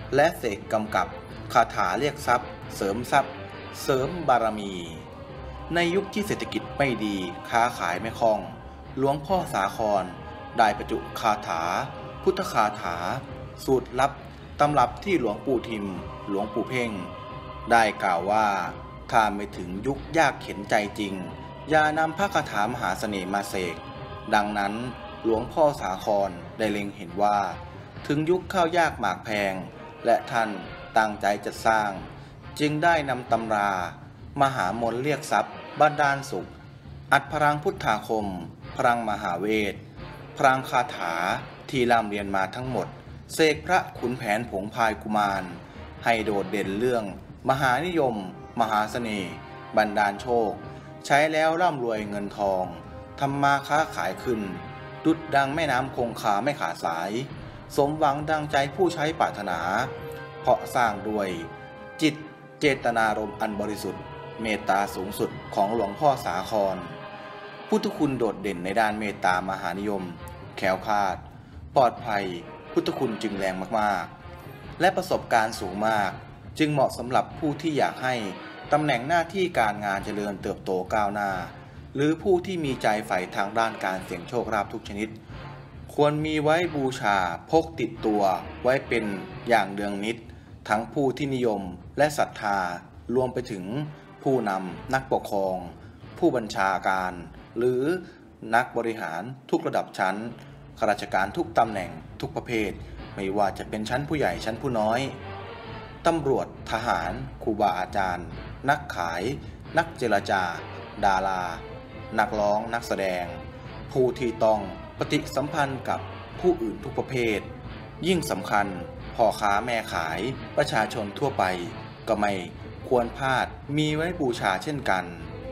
และเสกกำกับคาถาเรียกทรัพย์เสริมทรัพย์เสริมบารมี ในยุคที่เศรษฐกิจไม่ดีค้าขายไม่คล่องหลวงพ่อสาครได้ประจุคาถาพุทธคาถาสูตรลับตำรับที่หลวงปู่ทิมหลวงปู่เพ่งได้กล่าวว่าถ้าไม่ถึงยุคยากเข็นใจจริงอย่านำพระคาถามหาเสน่ห์มาเสกดังนั้นหลวงพ่อสาครได้เล็งเห็นว่าถึงยุคข้าวยากหมากแพงและท่านตั้งใจจะสร้างจึงได้นำตำรามหามนต์เรียกทรัพย์บันดาลสุขอัดพลังพุทธาคมพลังมหาเวทพลังคาถาที่ร่ำเรียนมาทั้งหมดเสกพระขุนแผนผงพายกุมารให้โดดเด่นเรื่องมหานิยมมหาเสน่ห์บันดาลโชคใช้แล้วร่ำรวยเงินทองทำมาค้าขายขึ้นดุจดังแม่น้ำคงคาไม่ขาดสายสมหวังดังใจผู้ใช้ปรารถนาเพราะสร้างด้วยจิตเจตนารมณ์อันบริสุทธิ์เมตตาสูงสุดของหลวงพ่อสาครพุทธคุณโดดเด่นในด้านเมตตามหานิยมแคล้วคลาดปลอดภัยพุทธคุณจึงแรงมากๆและประสบการณ์สูงมากจึงเหมาะสำหรับผู้ที่อยากให้ตำแหน่งหน้าที่การงานเจริญเติบโตก้าวหน้าหรือผู้ที่มีใจใฝ่ทางด้านการเสี่ยงโชคลาภทุกชนิดควรมีไว้บูชาพกติดตัวไว้เป็นอย่างเดืองนิดทั้งผู้ที่นิยมและศรัทธารวมไปถึงผู้นำนักปกครองผู้บัญชาการหรือนักบริหารทุกระดับชั้นข้าราชการทุกตำแหน่งทุกประเภทไม่ว่าจะเป็นชั้นผู้ใหญ่ชั้นผู้น้อยตำรวจทหารครูบาอาจารย์นักขายนักเจรจาดารานักร้องนักแสดงผู้ที่ต้องปฏิสัมพันธ์กับผู้อื่นทุกประเภทยิ่งสำคัญพ่อค้าแม่ขายประชาชนทั่วไปก็ไม่ควรพลาดมีไว้บูชาเช่นกัน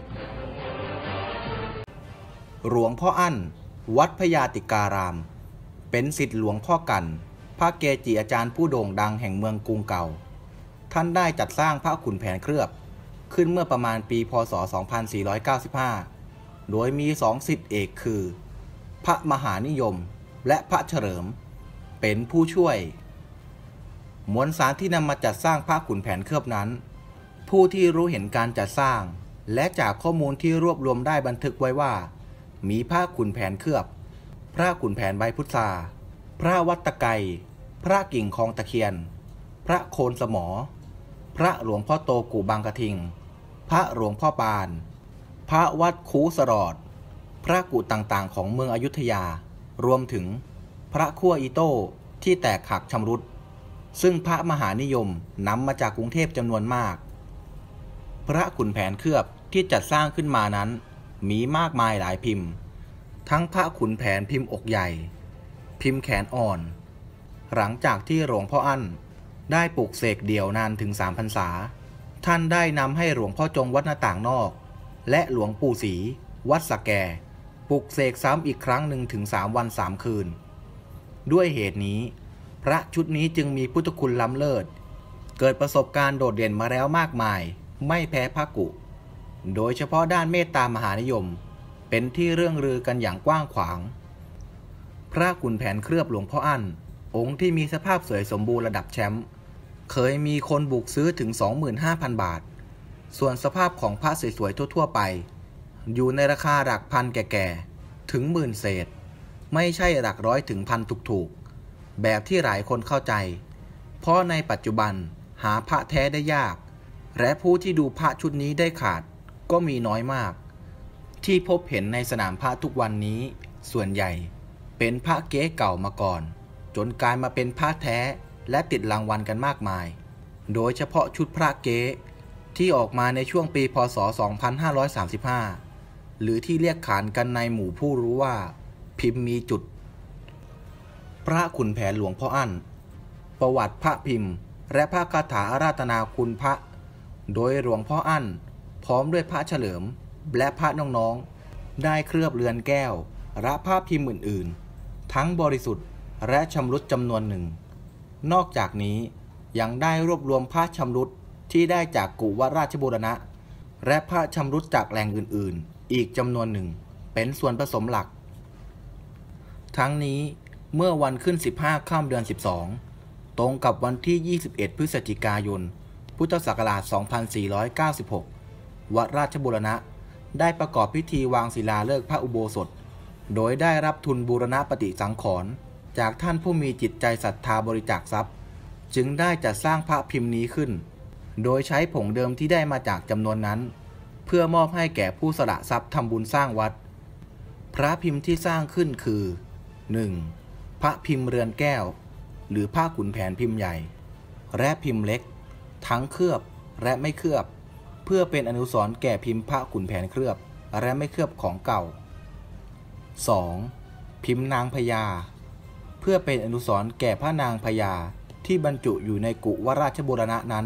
หลวงพ่ออั้นวัดพญาติการามเป็นศิษย์หลวงพ่อกันพระเกจิอาจารย์ผู้โด่งดังแห่งเมืองกรุงเก่าท่านได้จัดสร้างพระขุนแผนเคลือบขึ้นเมื่อประมาณปีพ.ศ. 2495โดยมี2ศิษย์เอกคือพระมหานิยมและพระเฉลิมเป็นผู้ช่วยมวลสารที่นำมาจัดสร้างพระขุนแผนเคลือบนั้นผู้ที่รู้เห็นการจัดสร้างและจากข้อมูลที่รวบรวมได้บันทึกไว้ว่ามีพระขุนแผนเคลือบพระขุนแผนใบพุทราพระวัดตะไกพระกิ่งคองตะเคียนพระโคนสมอพระหลวงพ่อโตกู่บางกระทิงพระหลวงพ่อปานพระวัดคูสรอดพระกุต่างๆของเมืองอยุธยารวมถึงพระขั้วอีโต้ที่แตกหักชำรุดซึ่งพระมหานิยมนำมาจากกรุงเทพจำนวนมากพระขุนแผนเคลือบที่จัดสร้างขึ้นมานั้นมีมากมายหลายพิมพ์ทั้งพระขุนแผนพิมพ์อกใหญ่พิมพ์แขนอ่อนหลังจากที่หลวงพ่ออั้นได้ปลูกเสกเดี่ยวนานถึง3 พรรษาท่านได้นำให้หลวงพ่อจงวัดหน้าต่างนอกและหลวงปู่ศรีวัดสะแกปลุกเสกซ้ำอีกครั้งหนึ่งถึง3 วัน 3 คืนด้วยเหตุนี้พระชุดนี้จึงมีพุทธคุณล้ำเลิศเกิดประสบการณ์โดดเด่นมาแล้วมากมายไม่แพ้พระกุโดยเฉพาะด้านเมตตามหานิยมเป็นที่เรื่องลือกันอย่างกว้างขวางพระขุนแผนเคลือบหลวงพ่ออั้นองค์ที่มีสภาพสวยสมบูรณ์ระดับแชมป์เคยมีคนบุกซื้อถึง 25,000 บาทส่วนสภาพของพระสวยๆทั่วๆไปอยู่ในราคาหลักพันแก่ๆถึงหมื่นเศษไม่ใช่หลักร้อยถึงพันถูกๆแบบที่หลายคนเข้าใจเพราะในปัจจุบันหาพระแท้ได้ยากและผู้ที่ดูพระชุดนี้ได้ขาดก็มีน้อยมากที่พบเห็นในสนามพระทุกวันนี้ส่วนใหญ่เป็นพระเก๊เก่ามาก่อนจนกลายมาเป็นพระแท้และติดรางวัลกันมากมายโดยเฉพาะชุดพระเก๊ที่ออกมาในช่วงปีพ.ศ. 2535หรือที่เรียกขานกันในหมู่ผู้รู้ว่าพิมพ์มีจุดพระขุนแผนหลวงพ่ออั้นประวัติพระพิมพ์และพระคาถาอาราธนาคุณพระโดยหลวงพ่ออั้นพร้อมด้วยพระเฉลิมและพระน้องๆได้เคลือบเรือนแก้วและพระพิมพ์อื่นๆทั้งบริสุทธิ์และชำรุดจำนวนหนึ่งนอกจากนี้ยังได้รวบรวมพระชำรุดที่ได้จากกุวัดราชบูรณะและพระชำรุดจากแหล่งอื่นๆอีกจำนวนหนึ่งเป็นส่วนผสมหลักทั้งนี้เมื่อวันขึ้น15 ค่ำเดือน 12 ตรงกับวันที่ 21 พฤศจิกายน พุทธศักราช 2496 วัดราชบูรณะได้ประกอบพิธีวางศิลาฤกษ์พระอุโบสถโดยได้รับทุนบูรณะปฏิสังขรณ์จากท่านผู้มีจิตใจศรัทธาบริจาคทรัพย์จึงได้จัดสร้างพระพิมพ์นี้ขึ้นโดยใช้ผงเดิมที่ได้มาจากจำนวนนั้นเพื่อมอบให้แก่ผู้สละทรัพย์ทำบุญสร้างวัดพระพิมพ์ที่สร้างขึ้นคือ 1. พระพิมพ์เรือนแก้วหรือผ้าขุนแผนพิมพ์ใหญ่และพิมพ์เล็กทั้งเคลือบและไม่เคลือบเพื่อเป็นอนุสรณ์แก่พิมพ์พระขุนแผนเคลือบและไม่เคลือบของเก่า 2. พิมพ์นางพญาเพื่อเป็นอนุสรณ์แก่พระนางพญาที่บรรจุอยู่ในกุวราชบูรณะนั้น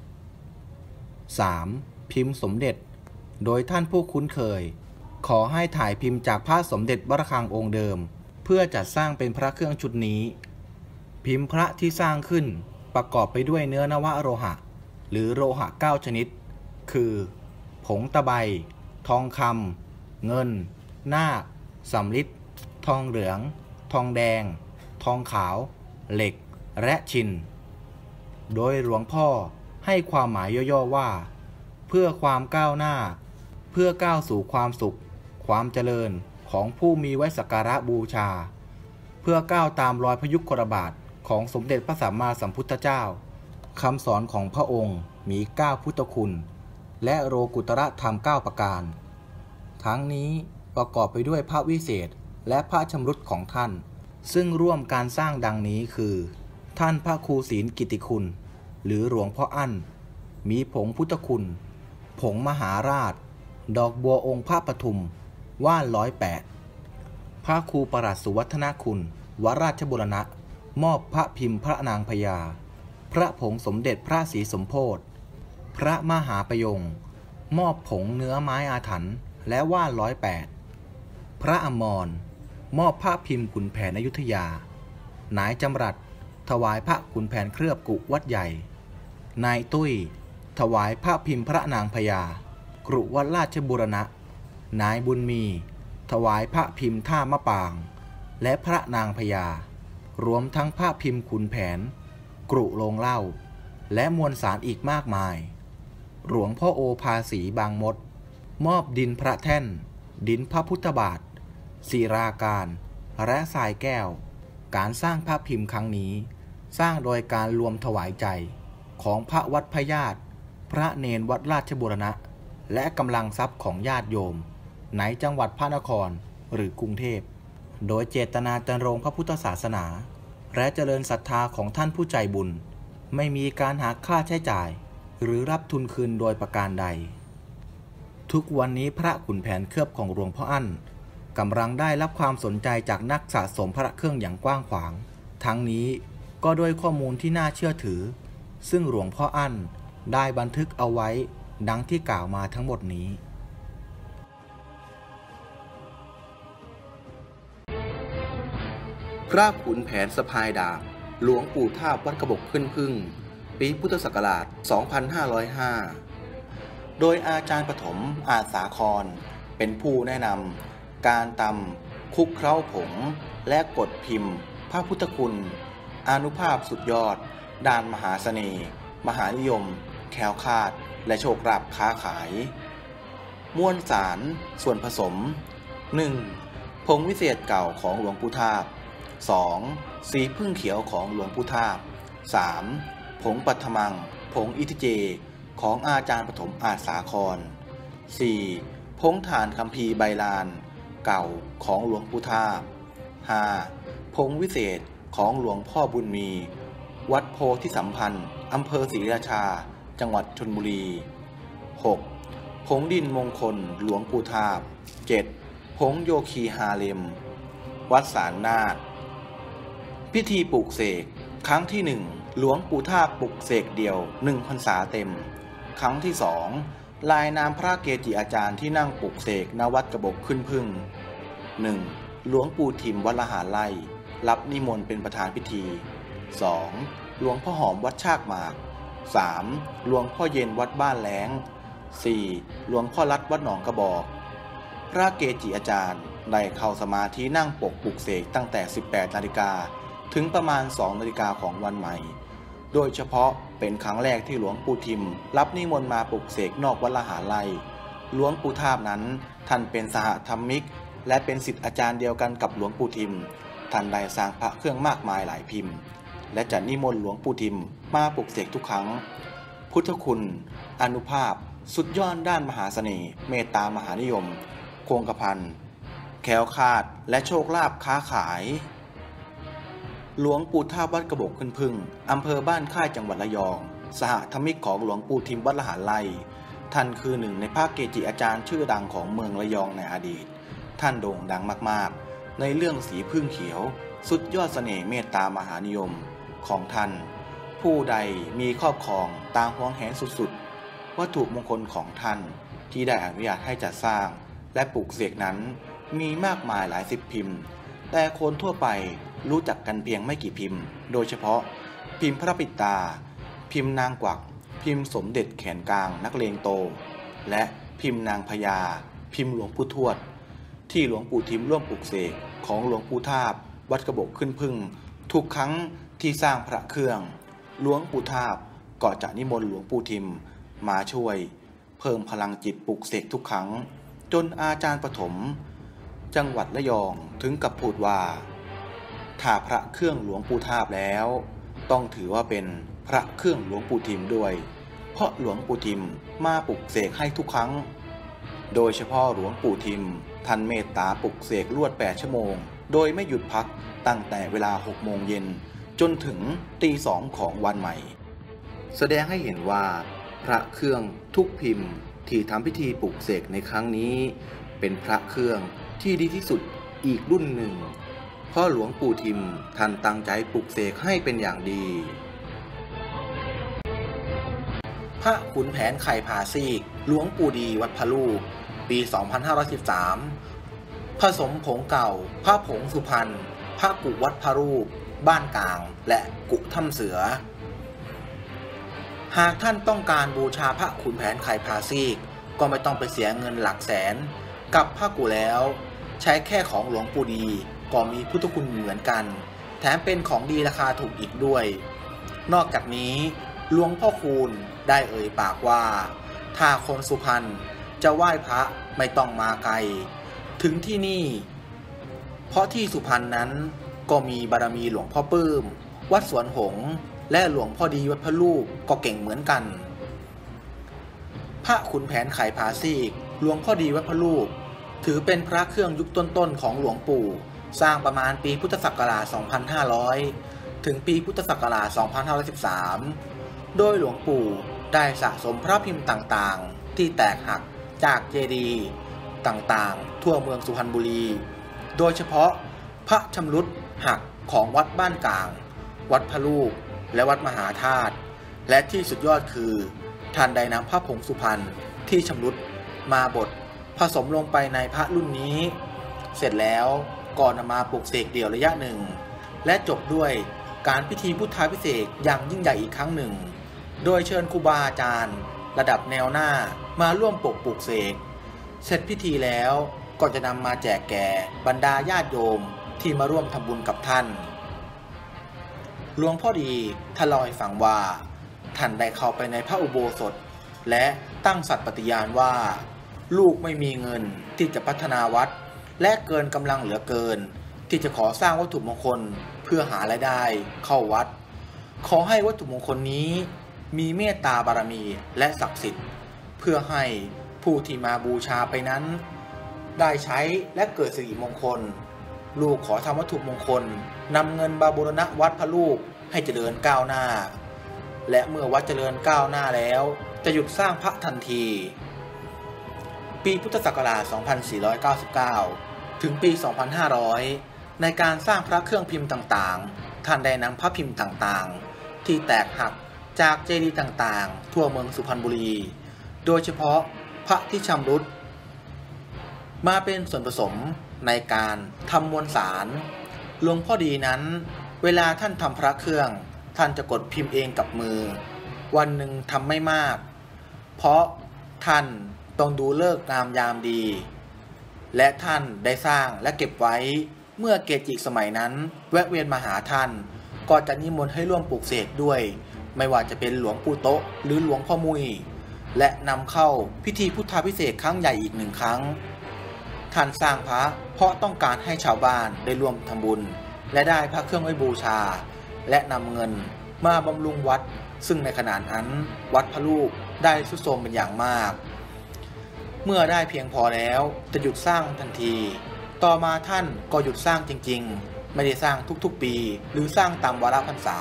3. พิมพ์สมเด็จโดยท่านผู้คุ้นเคยขอให้ถ่ายพิมพ์จากพระสมเด็จวัดระฆังองค์เดิมเพื่อจัดสร้างเป็นพระเครื่องชุดนี้พิมพ์พระที่สร้างขึ้นประกอบไปด้วยเนื้อนวโลหะหรือโลหะ9ชนิดคือผงตะไบทองคำเงินนาคสำริดทองเหลืองทองแดงทองขาวเหล็กและชินโดยหลวงพ่อให้ความหมายย่อๆว่าเพื่อความก้าวหน้าเพื่อก้าวสู่ความสุขความเจริญของผู้มีไว้สักการะบูชาเพื่อก้าวตามรอยพยุคลบาทของสมเด็จพระสัมมาสัมพุทธเจ้าคำสอนของพระองค์มี9พุทธคุณและโลกุตระธรรม9ประการทั้งนี้ประกอบไปด้วยพระวิเศษและพระชำรุดของท่านซึ่งร่วมการสร้างดังนี้คือท่านพระครูศีลกิติคุณหรือหลวงพ่ออั้นมีผงพุทธคุณผงมหาราชดอกบัวองค์พระปทุมว่าน108พระครูประหลัดสุวัฒนคุณวราชบูรณะมอบพระพิมพ์พระนางพญาพระผงสมเด็จพระศรีสมโภชพระมหาประยงมอบผงเนื้อไม้อาถรรพ์และว่าน108พระอมรมอบพระพิมพ์ขุนแผนอยุธยานายจำรัดถวายพระขุนแผนเคลือบกุวัดใหญ่นายตุ้ยถวายพระพิมพ์พระนางพญากรุวัดราชบูรณะนายบุญมีถวายพระพิมพ์ท่ามะปางและพระนางพญารวมทั้งพระพิมพ์ขุนแผนกรุโรงเหล้าและมวลสารอีกมากมายหลวงพ่อโอภาสีบางมดมอบดินพระแท่นดินพระพุทธบาทศิราการและทรายแก้วการสร้างพระพิมพ์ครั้งนี้สร้างโดยการรวมถวายใจของพระวัดพญาติพระเนรวัดราชบูรณะและกำลังทรัพย์ของญาติโยมในจังหวัดพระนครหรือกรุงเทพโดยเจตนาดำรงพระพุทธศาสนาและเจริญศรัทธาของท่านผู้ใจบุญไม่มีการหาค่าใช้จ่ายหรือรับทุนคืนโดยประการใดทุกวันนี้พระขุนแผนเคลือบของหลวงพ่ออั้นกำลังได้รับความสนใจจากนักสะสมพระเครื่องอย่างกว้างขวางทั้งนี้ก็ด้วยข้อมูลที่น่าเชื่อถือซึ่งหลวงพ่ออั้นได้บันทึกเอาไว้ดังที่กล่าวมาทั้งหมดนี้พระขุนแผนสะพายดาบหลวงปู่ทาบวัดกระบอกขึ้นพึ่งปีพุทธศักราช 2505 โดยอาจารย์ปฐมอาจสาครเป็นผู้แนะนำการตำคลุกเคล้าผงและกดพิมพ์พระพุทธคุณอานุภาพสุดยอดด้านมหาเสน่ห์มหานิยมแคล้วคลาดและโชคลาภค้าขายมวลสารส่วนผสม 1. ผงวิเศษเก่าของหลวงปู่ทาบ 2. สีพึ่งเขียวของหลวงปู่ทาบ 3. ผงปัทมังผงอิทิเจของอาจารย์ปฐมอาจสาคร 4. ผงถ่านคัมภีร์ใบลานเก่าของหลวงปู่ทาบ 5. ผงวิเศษของหลวงพ่อบุญมีวัดโพธิสัมพันธ์อำเภอศรีราชาจังหวัดชลบุรี 6. ผงดินมงคลหลวงปู่ทาบ 7. ผงโยคีฮาเลมวัดสารนาถพิธีปลุกเสกครั้งที่ 1หลวงปู่ทาบปลุกเสกเดี่ยว1 พรรษาเต็มครั้งที่ 2ลายนามพระเกจิอาจารย์ที่นั่งปลุกเสกณวัดกระบอกขึ้นพึ่ง 1. หลวงปู่ทิมวัดละหารไร่รับนิมนต์เป็นประธานพิธี 2. หลวงพ่อหอมวัดชากหมาก 3. หลวงพ่อเย็นวัดบ้านแหลง 4. หลวงพ่อรัดวัดหนองกระบอกพระเกจิอาจารย์ได้เข้าสมาธินั่งปลุกเสกตั้งแต่ 18 นาฬิกาถึงประมาณ 2 นาฬิกาของวันใหม่โดยเฉพาะเป็นครั้งแรกที่หลวงปู่ทิมรับนิมนต์มาปลุกเสกนอกวัดละหารไร่หลวงปู่ทาบนั้นท่านเป็นสหธรรมิกและเป็นศิษย์อาจารย์เดียวกันกับหลวงปู่ทิมท่านได้สร้างพระเครื่องมากมายหลายพิมพ์และจะนิมนต์หลวงปู่ทิมมาปลุกเสกทุกครั้งพุทธคุณอานุภาพสุดยอดด้านมหาเสน่ห์เมตตามหานิยมคงกระพันแคล้วคลาดและโชคลาภค้าขายหลวงปู่ทาบวัดกระบอกขึ้นพึ่งอำเภอบ้านค่ายจังหวัดระยองสหธรรมิกของหลวงปู่ทิมวัดละหารไร่ท่านคือหนึ่งในพระเกจิอาจารย์ชื่อดังของเมืองระยองในอดีตท่านโด่งดังมากๆในเรื่องสีพึ่งเขียวสุดยอดเสน่ห์เมตตามหานิยมของท่านผู้ใดมีครอบครองต่างหวงแหนสุดๆวัตถุมงคลของท่านที่ได้อนุญาตให้จัดสร้างและปลูกเสกนั้นมีมากมายหลายสิบพิมพ์แต่คนทั่วไปรู้จักกันเพียงไม่กี่พิมพ์โดยเฉพาะพิมพ์พระปิตาพิมพ์นางกวักพิมพ์สมเด็จแขนกลางนักเลงโตและพิมพ์นางพญาพิมพ์หลวงปู่ทวดที่หลวงปู่ทิมร่วมปลูกเสกของหลวงปู่ทาบวัดกระบอกขึ้นพึ่งทุกครั้งที่สร้างพระเครื่องหลวงปู่ทาบก็จะนิมนต์หลวงปู่ทิมมาช่วยเพิ่มพลังจิตปลุกเสกทุกครั้งจนอาจารย์ปฐมจังหวัดระยองถึงกับพูดว่าถ้าพระเครื่องหลวงปู่ทาบแล้วต้องถือว่าเป็นพระเครื่องหลวงปู่ทิมด้วยเพราะหลวงปู่ทิมมาปลุกเสกให้ทุกครั้งโดยเฉพาะหลวงปู่ทิมท่านเมตตาปลุกเสกรวด8 ชั่วโมงโดยไม่หยุดพักตั้งแต่เวลา6 โมงเย็นจนถึงตี 2ของวันใหม่แสดงให้เห็นว่าพระเครื่องทุกพิมพ์ที่ทำพิธีปลุกเสกในครั้งนี้เป็นพระเครื่องที่ดีที่สุดอีกรุ่นหนึ่งเพราะหลวงปู่ทิมท่านตั้งใจปลุกเสกให้เป็นอย่างดีพระขุนแผนไข่ผาซีกหลวงปู่ดีวัดพะลูกปี 2513ผสมผงเก่าพระผงสุพรรณพระกุวัดพะรูปบ้านกลางและกุถ้ำเสือหากท่านต้องการบูชาพระขุนแผนไข่ผาซีกก็ไม่ต้องไปเสียเงินหลักแสนกับพระกุแล้วใช้แค่ของหลวงปู่ดีก็มีพุทธคุณเหมือนกันแถมเป็นของดีราคาถูกอีกด้วยนอกจากนี้หลวงพ่อคูณได้เอ่ยปากว่าถ้าคนสุพรรณจะไหว้พระไม่ต้องมาไกลถึงที่นี่เพราะที่สุพรรณนั้นก็มีบารมีหลวงพ่อปื้มวัดสวนหงส์และหลวงพ่อดีวัดพะลูกก็เก่งเหมือนกันพระขุนแผนไข่ผาซีกหลวงพ่อดีวัดพะลูกถือเป็นพระเครื่องยุคต้นๆของหลวงปู่สร้างประมาณปีพุทธศักราช 2500 ถึงปีพุทธศักราช 2513 โดยหลวงปู่ได้สะสมพระพิมพ์ต่างๆที่แตกหักจากเจดีย์ต่างๆทั่วเมืองสุพรรณบุรีโดยเฉพาะพระชำรุดหักของวัดบ้านกลางวัดพะลูกและวัดมหาธาตุและที่สุดยอดคือท่านได้นำพระผงสุพรรณที่ชำรุดมาบดผสมลงไปในพระรุ่นนี้เสร็จแล้วก่อนนำมาปลุกเสกเดี่ยวระยะหนึ่งและจบด้วยการพิธีพุทธาภิเษกอย่างยิ่งใหญ่อีกครั้งหนึ่งโดยเชิญครูบาอาจารย์ระดับแนวหน้ามาร่วมปลุกเสกเสร็จพิธีแล้วก็จะนำมาแจกแก่บรรดาญาติโยมที่มาร่วมทำบุญกับท่านหลวงพ่อดีท่านเล่าให้ฟังว่าท่านได้เข้าไปในพระอุโบสถและตั้งสัตย์ปฏิญาณว่าลูกไม่มีเงินที่จะพัฒนาวัดและเกินกำลังเหลือเกินที่จะขอสร้างวัตถุมงคลเพื่อหารายได้เข้าวัดขอให้วัตถุมงคลนี้มีเมตตาบารมีและศักดิ์สิทธิ์เพื่อให้ผู้ที่มาบูชาไปนั้นได้ใช้และเกิดสิริมงคลลูกขอทำวัตถุมงคลนำเงินมาบูรณะวัดพระลูกให้เจริญก้าวหน้าและเมื่อวัดเจริญก้าวหน้าแล้วจะหยุดสร้างพระทันทีปีพุทธศักราช 2499 ถึงปี 2500 ในการสร้างพระเครื่องพิมพ์ต่างๆท่านได้นำพระพิมพ์ต่างๆที่แตกหักจากเจดีย์ต่างๆทั่วเมืองสุพรรณบุรีโดยเฉพาะพระที่ชำรุดมาเป็นส่วนผสมในการทำมวลสารหลวงพ่อดีนั้นเวลาท่านทำพระเครื่องท่านจะกดพิมพ์เองกับมือวันหนึ่งทำไม่มากเพราะท่านต้องดูฤกษ์งามยามดีและท่านได้สร้างและเก็บไว้เมื่อเกจิสมัยนั้นแวะเวียนมาหาท่านก็จะนิมนต์ให้ร่วมปลูกเสกด้วยไม่ว่าจะเป็นหลวงปู่โต๊ะหรือหลวงพ่อมุยและนำเข้าพิธีพุทธาภิเษกครั้งใหญ่อีก1 ครั้งท่านสร้างพระเพราะต้องการให้ชาวบ้านได้ร่วมทำบุญและได้พระเครื่องไว้บูชาและนำเงินมาบำรุงวัดซึ่งในขณะนั้นวัดพระลูกได้ทรุดโทรมเป็นอย่างมากเมื่อได้เพียงพอแล้วจะหยุดสร้างทันทีต่อมาท่านก็หยุดสร้างจริงๆไม่ได้สร้างทุกๆปีหรือสร้างตามวาระพรรษา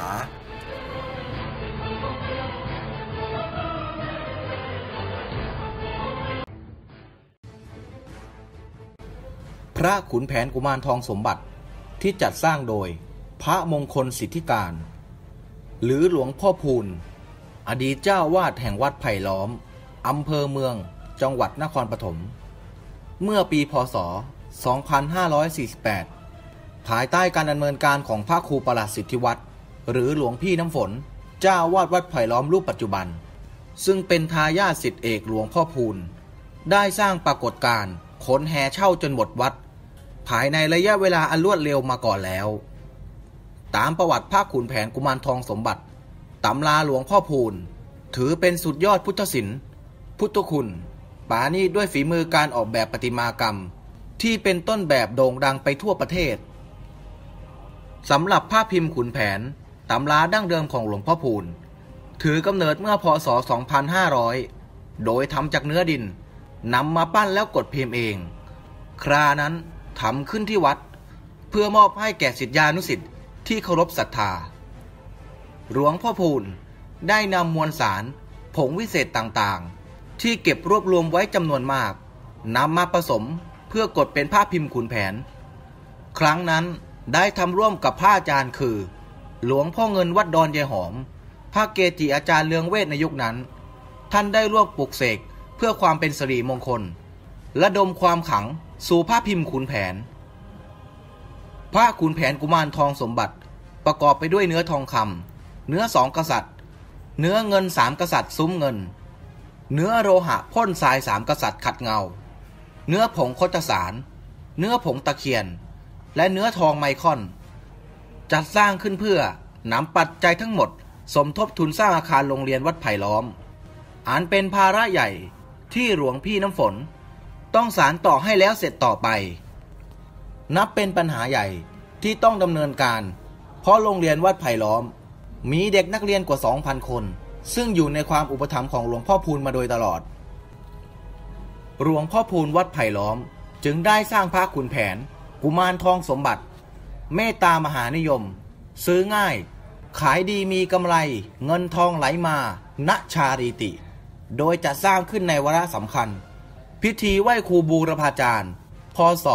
พระขุนแผนกุมารทองสมบัติที่จัดสร้างโดยพระมงคลสิทธิการหรือหลวงพ่อพูนอดีตเจ้าวาดแห่งวัดไผ่ล้อมอำเภอเมืองจังหวัดนครปฐมเมื่อปีพ.ศ. 2548ภายใต้การดำเนินการของพระครูประหลัดสิทธิวัฒน์หรือหลวงพี่น้ำฝนเจ้าวาดวัดไผ่ล้อมรูปปัจจุบันซึ่งเป็นทายาทศิษย์เอกหลวงพ่อพูนได้สร้างปรากฏการณ์ขนแห่เช่าจนหมดวัดภายในระยะเวลาอันรวดเร็วมาก่อนแล้วตามประวัติพระขุนแผนกุมารทองสมบัติตำราหลวงพ่อพูนถือเป็นสุดยอดพุทธศิลป์พุทธคุณปราณีตด้วยฝีมือการออกแบบประติมากรรมที่เป็นต้นแบบโด่งดังไปทั่วประเทศสำหรับภาพพิมพ์ขุนแผนตำราดั้งเดิมของหลวงพ่อพูนถือกำเนิดเมื่อพ.ศ. 2500โดยทำจากเนื้อดินนำมาปั้นแล้วกดพิมพ์เองครานั้นทำขึ้นที่วัดเพื่อมอบให้แก่ศิษยานุศิษย์ที่เคารพศรัทธาหลวงพ่อพูนได้นำมวลสารผงวิเศษต่างๆที่เก็บรวบรวมไว้จำนวนมากนำมาผสมเพื่อกดเป็นภาพพิมพ์ขุนแผนครั้งนั้นได้ทำร่วมกับพระอาจารย์คือหลวงพ่อเงินวัดดอนยายหอมพระเกจิอาจารย์เลืองเวทในยุคนั้นท่านได้ร่วมปลุกเสกเพื่อความเป็นสิริมงคลระดมความขลังสู่ภาพพิมพ์ขุนแผนพระขุนแผนกุมารทองสมบัติประกอบไปด้วยเนื้อทองคำเนื้อ2 กษัตริย์เนื้อเงิน3 กษัตริย์ซุ้มเงินเนื้อโลหะพ่นทราย3 กษัตริย์ขัดเงาเนื้อผงโคจสารเนื้อผงตะเคียนและเนื้อทองไมคอนจัดสร้างขึ้นเพื่อนำปัจจัยทั้งหมดสมทบทุนสร้างอาคารโรงเรียนวัดไผ่ล้อมอันเป็นภาระใหญ่ที่หลวงพี่น้ำฝนต้องสานต่อให้แล้วเสร็จต่อไปนับเป็นปัญหาใหญ่ที่ต้องดำเนินการเพราะโรงเรียนวัดไผ่ล้อมมีเด็กนักเรียนกว่า 2,000 คนซึ่งอยู่ในความอุปถัมภ์ของหลวงพ่อพูนมาโดยตลอดหลวงพ่อพูนวัดไผ่ล้อมจึงได้สร้างพระขุนแผนกุมารทองสมบัติเมตตามหานิยมซื้อง่ายขายดีมีกำไรเงินทองไหลมาณชารีติโดยจะสร้างขึ้นในวาระสำคัญพิธีไหว้ครูบูรพาจารย์พ.ศ.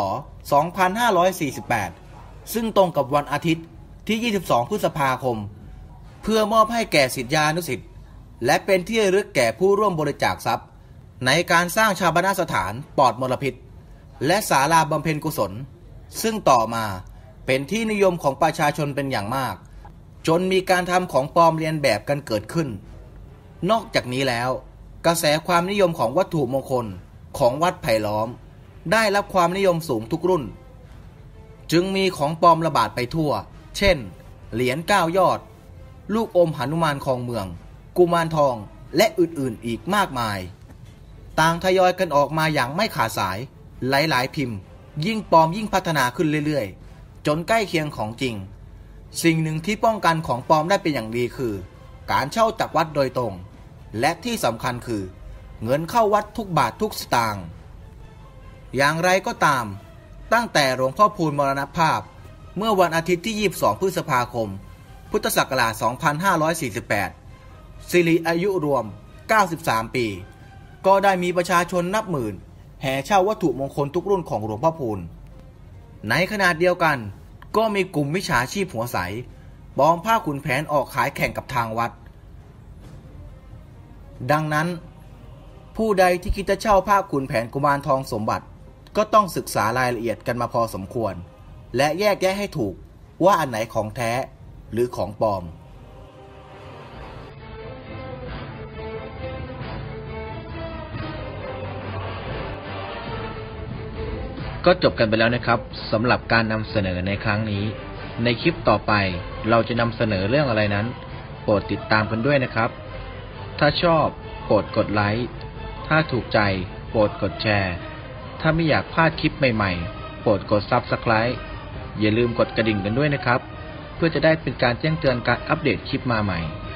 2548ซึ่งตรงกับวันอาทิตย์ที่22 พฤษภาคมเพื่อมอบให้แก่ศิษยานุศิษย์และเป็นที่ระลึกแก่ผู้ร่วมบริจาคทรัพย์ในการสร้างชาปนสถานปลอดมลพิษและศาลาบำเพ็ญกุศลซึ่งต่อมาเป็นที่นิยมของประชาชนเป็นอย่างมากจนมีการทำของปลอมเลียนแบบกันเกิดขึ้นนอกจากนี้แล้วกระแสความนิยมของวัตถุมงคลของวัดไผ่ล้อมได้รับความนิยมสูงทุกรุ่นจึงมีของปลอมระบาดไปทั่วเช่นเหรียญ9 ยอดลูกอมหนุมานครองเมืองกุมารทองและอื่นๆอีกมากมายต่างทยอยกันออกมาอย่างไม่ขาดสายหลายๆพิมพ์ยิ่งปลอมยิ่งพัฒนาขึ้นเรื่อยๆจนใกล้เคียงของจริงสิ่งหนึ่งที่ป้องกันของปลอมได้เป็นอย่างดีคือการเช่าจากวัดโดยตรงและที่สำคัญคือเงินเข้าวัดทุกบาททุกสตางค์อย่างไรก็ตามตั้งแต่หลวงพ่อพูนมรณภาพเมื่อวันอาทิตย์ที่22 พฤษภาคมพุทธศักราช 2548สิริอายุรวม93 ปีก็ได้มีประชาชนนับหมื่นแห่เช่าวัตถุมงคลทุกรุ่นของหลวงพ่อพูนในขณะเดียวกันก็มีกลุ่มมิจฉาชีพหัวใสปลอมผ้าขุนแผนออกขายแข่งกับทางวัดดังนั้นผู้ใดที่คิดจะเช่าผ้าขุนแผนกุมารทองสมบัติก็ต้องศึกษารายละเอียดกันมาพอสมควรและแยกแยะให้ถูกว่าอันไหนของแท้หรือของปลอมก็จบกันไปแล้วนะครับสำหรับการนำเสนอในครั้งนี้ในคลิปต่อไปเราจะนำเสนอเรื่องอะไรนั้นรดติดตามกันด้วยนะครับถ้าชอบโปรดกดไลค์ถ้าถูกใจโปรดกดแชร์ถ้าไม่อยากพลาดคลิปใหม่ๆโปรดกด Subscribe อย่าลืมกดกระดิ่งกันด้วยนะครับเพื่อจะได้เป็นการแจ้งเตือนการอัปเดตคลิปมาใหม่